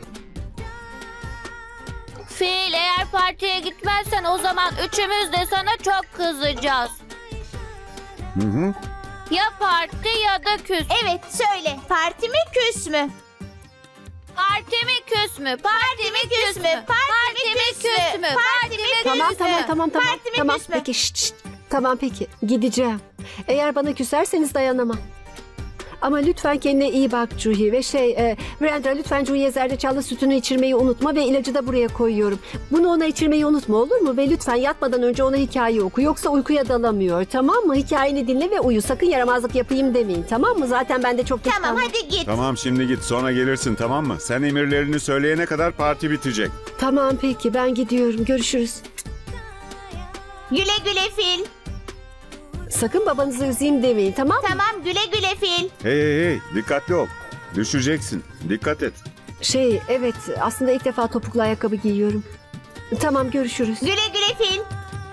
Fil eğer partiye gitmezsen o zaman üçümüz de sana çok kızacağız. Hı hı. Ya parti ya da küs. Evet söyle, parti mi küs mü? Parti mi küs mü? Parti mi küs mü? Parti mi küs mü? Parti mi küs mü? Tamam tamam tamam tamam. Parti mi Tamam küs mü? peki şşt, şşt. Tamam peki gideceğim. Eğer bana küserseniz dayanamam. Ama lütfen kendine iyi bak Juhi ve şey e, Brandra lütfen Juhi'ye zerdeçallı sütünü içirmeyi unutma ve ilacı da buraya koyuyorum. Bunu ona içirmeyi unutma olur mu? Ve lütfen yatmadan önce ona hikaye oku yoksa uykuya dalamıyor tamam mı? Hikayeni dinle ve uyu sakın yaramazlık yapayım demeyin tamam mı? Zaten ben de çok geç Tamam kaldım. hadi git. Tamam şimdi git sonra gelirsin tamam mı? Sen emirlerini söyleyene kadar parti bitecek. Tamam peki ben gidiyorum görüşürüz. Güle güle Fil. Sakın babanızı üzeyim demeyin tamam mı? Tamam güle güle Fil. Hey hey hey dikkatli ol. Düşeceksin. Dikkat et. Şey evet aslında ilk defa topuklu ayakkabı giyiyorum. Tamam görüşürüz. Güle güle Fil.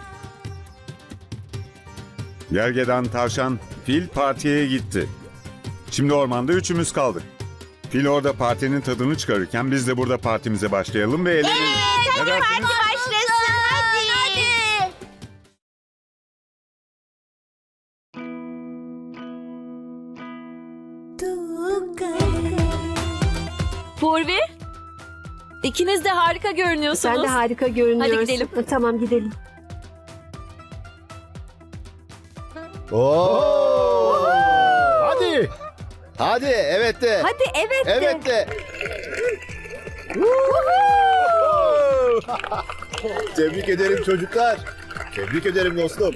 Gergedan, tavşan, fil partiye gitti. Şimdi ormanda üçümüz kaldık. Fil orada partinin tadını çıkarırken biz de burada partimize başlayalım ve eğlenelim. Evet hadi Ne dersiniz? parti başlasın hadi. hadi. Purvi, İkiniz de harika görünüyorsunuz. Sen de harika görünüyorsun. Hadi gidelim. Tamam gidelim. Oo! Hadi. Hadi evet de. Hadi evet de. Evet de. Tebrik ederim çocuklar. Tebrik ederim dostum.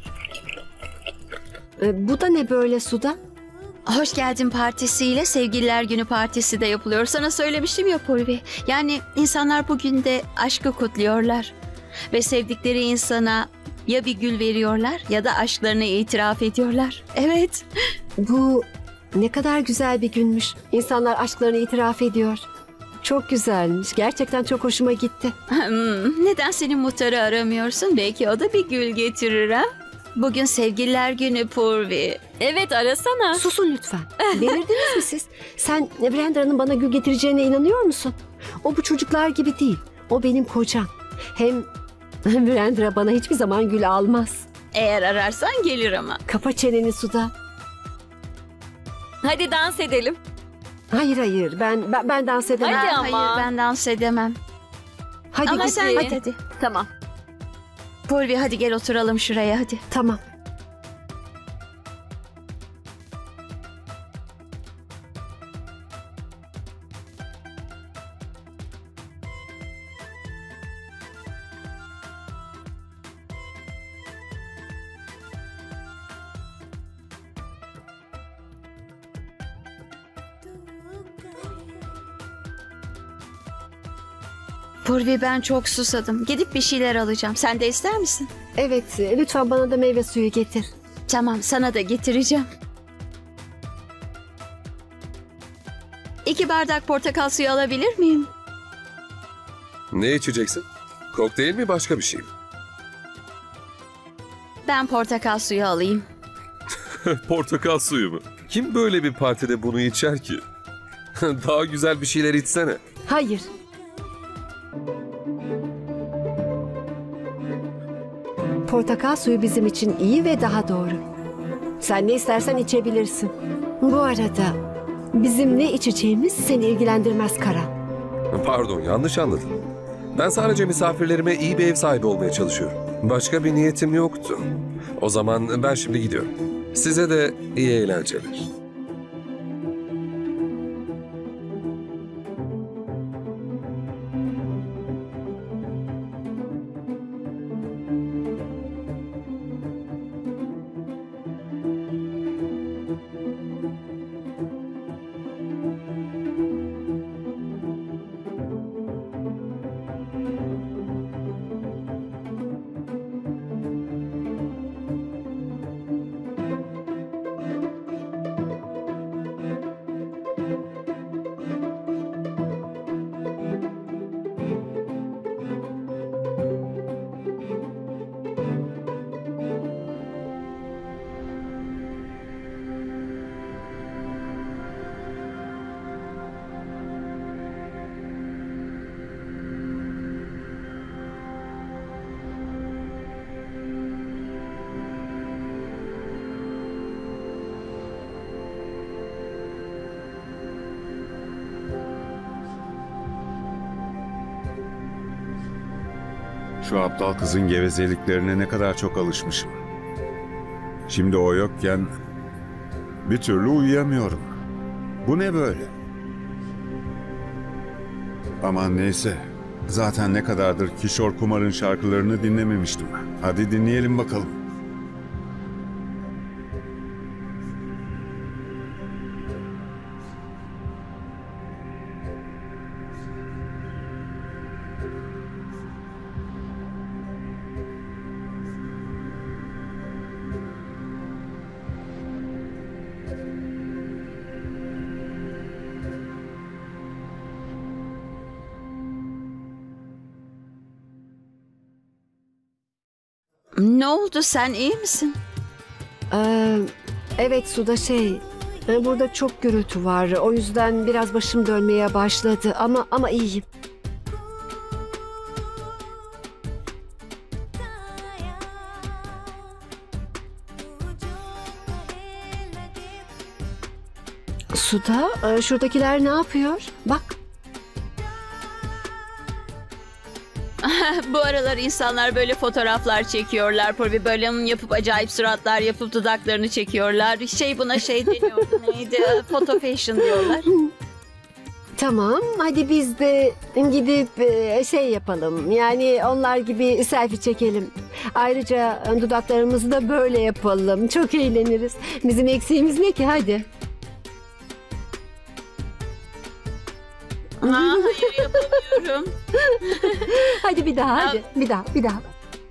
Ee, bu da ne böyle Suda? Hoş geldin partisiyle Sevgililer Günü partisi de yapılıyor. Sana söylemiştim ya Purvi. Yani insanlar bugün de aşkı kutluyorlar. Ve sevdikleri insana ya bir gül veriyorlar ya da aşklarını itiraf ediyorlar. Evet. Bu ne kadar güzel bir günmüş. İnsanlar aşklarını itiraf ediyor. Çok güzelmiş. Gerçekten çok hoşuma gitti. Hmm, neden senin muhtarı aramıyorsun? Belki o da bir gül getirir ha? Bugün Sevgililer Günü Purvi. Evet arasana. Susun lütfen. Delirdiniz mi siz? Sen Brendra'nın bana gül getireceğine inanıyor musun? O bu çocuklar gibi değil. O benim kocam. Hem Brendra bana hiçbir zaman gül almaz. Eğer ararsan gelir ama. Kapa çeneni Suda. Hadi dans edelim. Hayır hayır ben ben, ben dans edemem. Hadi Ha, ama. Hayır ben dans edemem. Hadi Ama git, sen hadi. git hadi. Tamam. Purvi hadi gel oturalım şuraya hadi. Tamam. Purvi ben çok susadım. Gidip bir şeyler alacağım. Sen de ister misin? Evet lütfen bana da meyve suyu getir. Tamam sana da getireceğim. İki bardak portakal suyu alabilir miyim? Ne içeceksin? Kokteyl mi başka bir şey mi? Ben portakal suyu alayım. Portakal suyu mu? Kim böyle bir partide bunu içer ki? Daha güzel bir şeyler içsene. Hayır. Portakal suyu bizim için iyi ve daha doğru. Sen ne istersen içebilirsin. Bu arada bizim ne içeceğimiz seni ilgilendirmez Karan. Pardon, yanlış anladın. Ben sadece misafirlerime iyi bir ev sahibi olmaya çalışıyorum. Başka bir niyetim yoktu. O zaman ben şimdi gidiyorum. Size de iyi eğlenceler. Şu aptal kızın gevezeliklerine ne kadar çok alışmışım. Şimdi o yokken bir türlü uyuyamıyorum. Bu ne böyle? Aman neyse. Zaten ne kadardır Kishore Kumar'ın şarkılarını dinlememiştim. Hadi dinleyelim bakalım. Ne oldu sen iyi misin? Ee, evet Suda şey... e, Burada çok gürültü var. O yüzden biraz başım dönmeye başladı. Ama ama iyiyim. Suda, e, şuradakiler ne yapıyor? Bak. Bu aralar insanlar böyle fotoğraflar çekiyorlar. Purvi böyle "Hmm" yapıp acayip suratlar yapıp dudaklarını çekiyorlar. Şey buna şey deniyordu neydi? Photo fashion diyorlar. Tamam, hadi biz de gidip e, şey yapalım. Yani onlar gibi selfie çekelim. Ayrıca dudaklarımızı da böyle yapalım. Çok eğleniriz. Bizim eksiğimiz ne ki? Hadi. Ha, hayır yapamıyorum. Hadi bir daha, hadi. Bir daha, bir daha.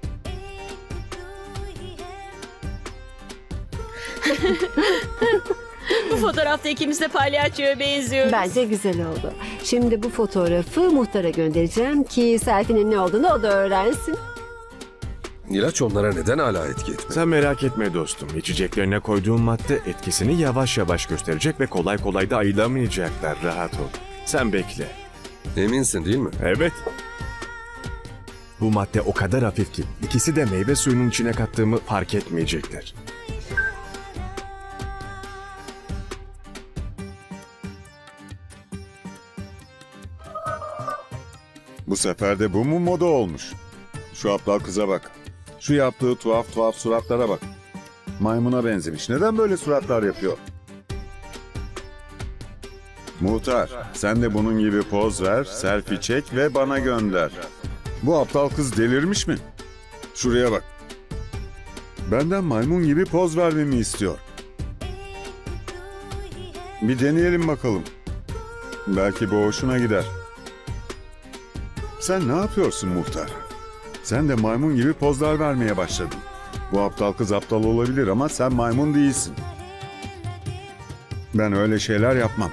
Bu fotoğrafta ikimiz de palyaçoya benziyoruz. Bence güzel oldu. Şimdi bu fotoğrafı muhtara göndereceğim ki selfie'nin ne olduğunu o da öğrensin. İlaç onlara neden hala etki etmiyor? Sen merak etme dostum. İçeceklerine koyduğum madde etkisini yavaş yavaş gösterecek ve kolay kolay da ayılamayacaklar. Rahat ol. Sen bekle. Eminsin değil mi? Evet. Bu madde o kadar hafif ki ikisi de meyve suyunun içine kattığımı fark etmeyecekler. Bu sefer de bu mu moda olmuş? Şu aptal kıza bak. Şu yaptığı tuhaf tuhaf suratlara bak. Maymuna benzemiş. Neden böyle suratlar yapıyor? Muhtar, sen de bunun gibi poz ver, selfie çek ve bana gönder. Bu aptal kız delirmiş mi? Şuraya bak. Benden maymun gibi poz vermemi istiyor. Bir deneyelim bakalım. Belki bu hoşuna gider. Sen ne yapıyorsun muhtar? Sen de maymun gibi pozlar vermeye başladın. Bu aptal kız aptal olabilir ama sen maymun değilsin. Ben öyle şeyler yapmam.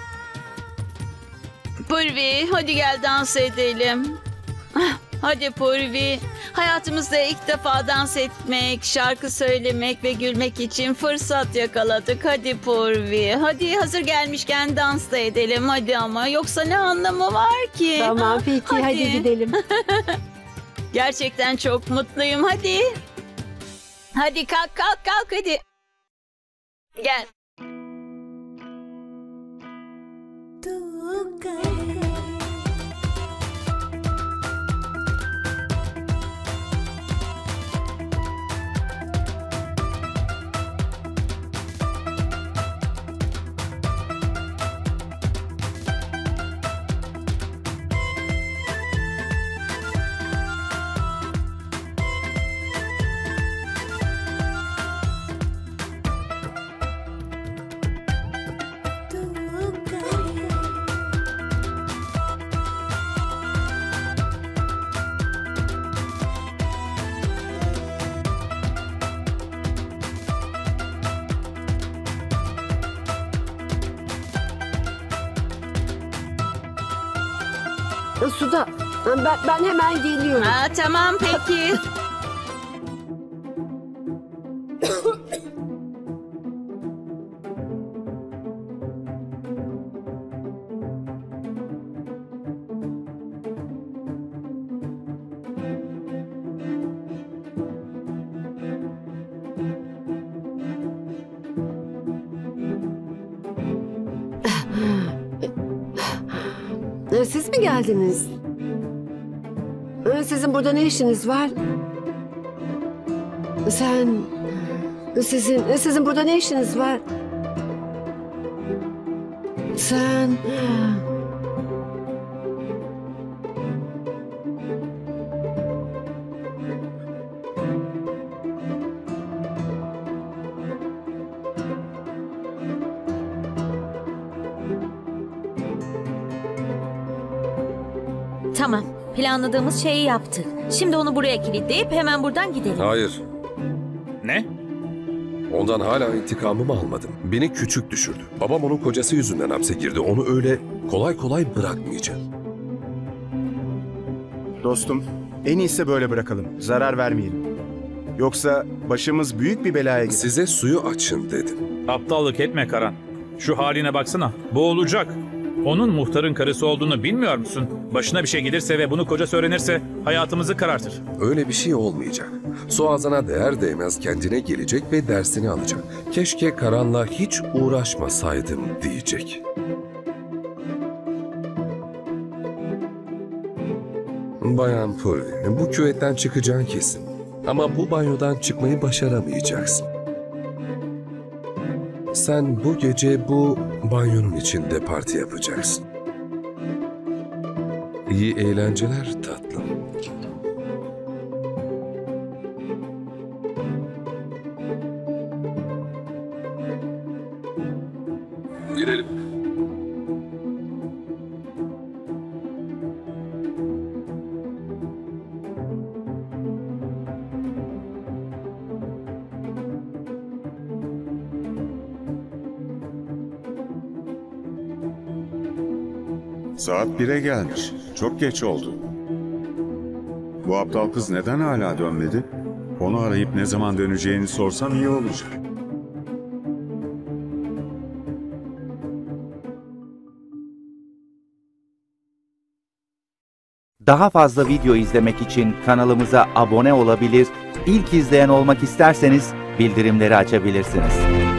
Purvi, hadi gel dans edelim. Hadi Purvi. Hayatımızda ilk defa dans etmek, şarkı söylemek ve gülmek için fırsat yakaladık. Hadi Purvi. Hadi hazır gelmişken dans da edelim hadi ama. Yoksa ne anlamı var ki? Tamam peki hadi, hadi gidelim. Gerçekten çok mutluyum hadi. Hadi kalk kalk kalk hadi. Gel. Suda. Ben, ben hemen geliyorum. Ha, tamam peki. Siz mi geldiniz? Sizin burada ne işiniz var? Sen... Sizin... Sizin burada ne işiniz var? Sen... Tamam, planladığımız şeyi yaptık. Şimdi onu buraya kilitleyip hemen buradan gidelim. Hayır. Ne? Ondan hala intikamımı almadım. Beni küçük düşürdü. Babam onun kocası yüzünden hapse girdi. Onu öyle kolay kolay bırakmayacağım. Dostum, en iyisi böyle bırakalım. Zarar vermeyelim. Yoksa başımız büyük bir belaya gider. Size suyu açın dedim. Aptallık etme Karan. Şu haline baksana. Bu olacak. Onun muhtarın karısı olduğunu bilmiyor musun? Başına bir şey gelirse ve bunu kocası öğrenirse hayatımızı karartır. Öyle bir şey olmayacak. Su ağzına değer değmez kendine gelecek ve dersini alacak. Keşke Karan'la hiç uğraşmasaydım diyecek. Bayan Purvi, bu küvetten çıkacağın kesin. Ama bu banyodan çıkmayı başaramayacaksın. Sen bu gece bu banyonun içinde parti yapacaksın. İyi eğlenceler tatlım. Girelim. Saat bire gelmiş. Çok geç oldu. Bu aptal kız neden hala dönmedi? Onu arayıp ne zaman döneceğini sorsam iyi olacak. Daha fazla video izlemek için kanalımıza abone olabilir, ilk izleyen olmak isterseniz bildirimleri açabilirsiniz.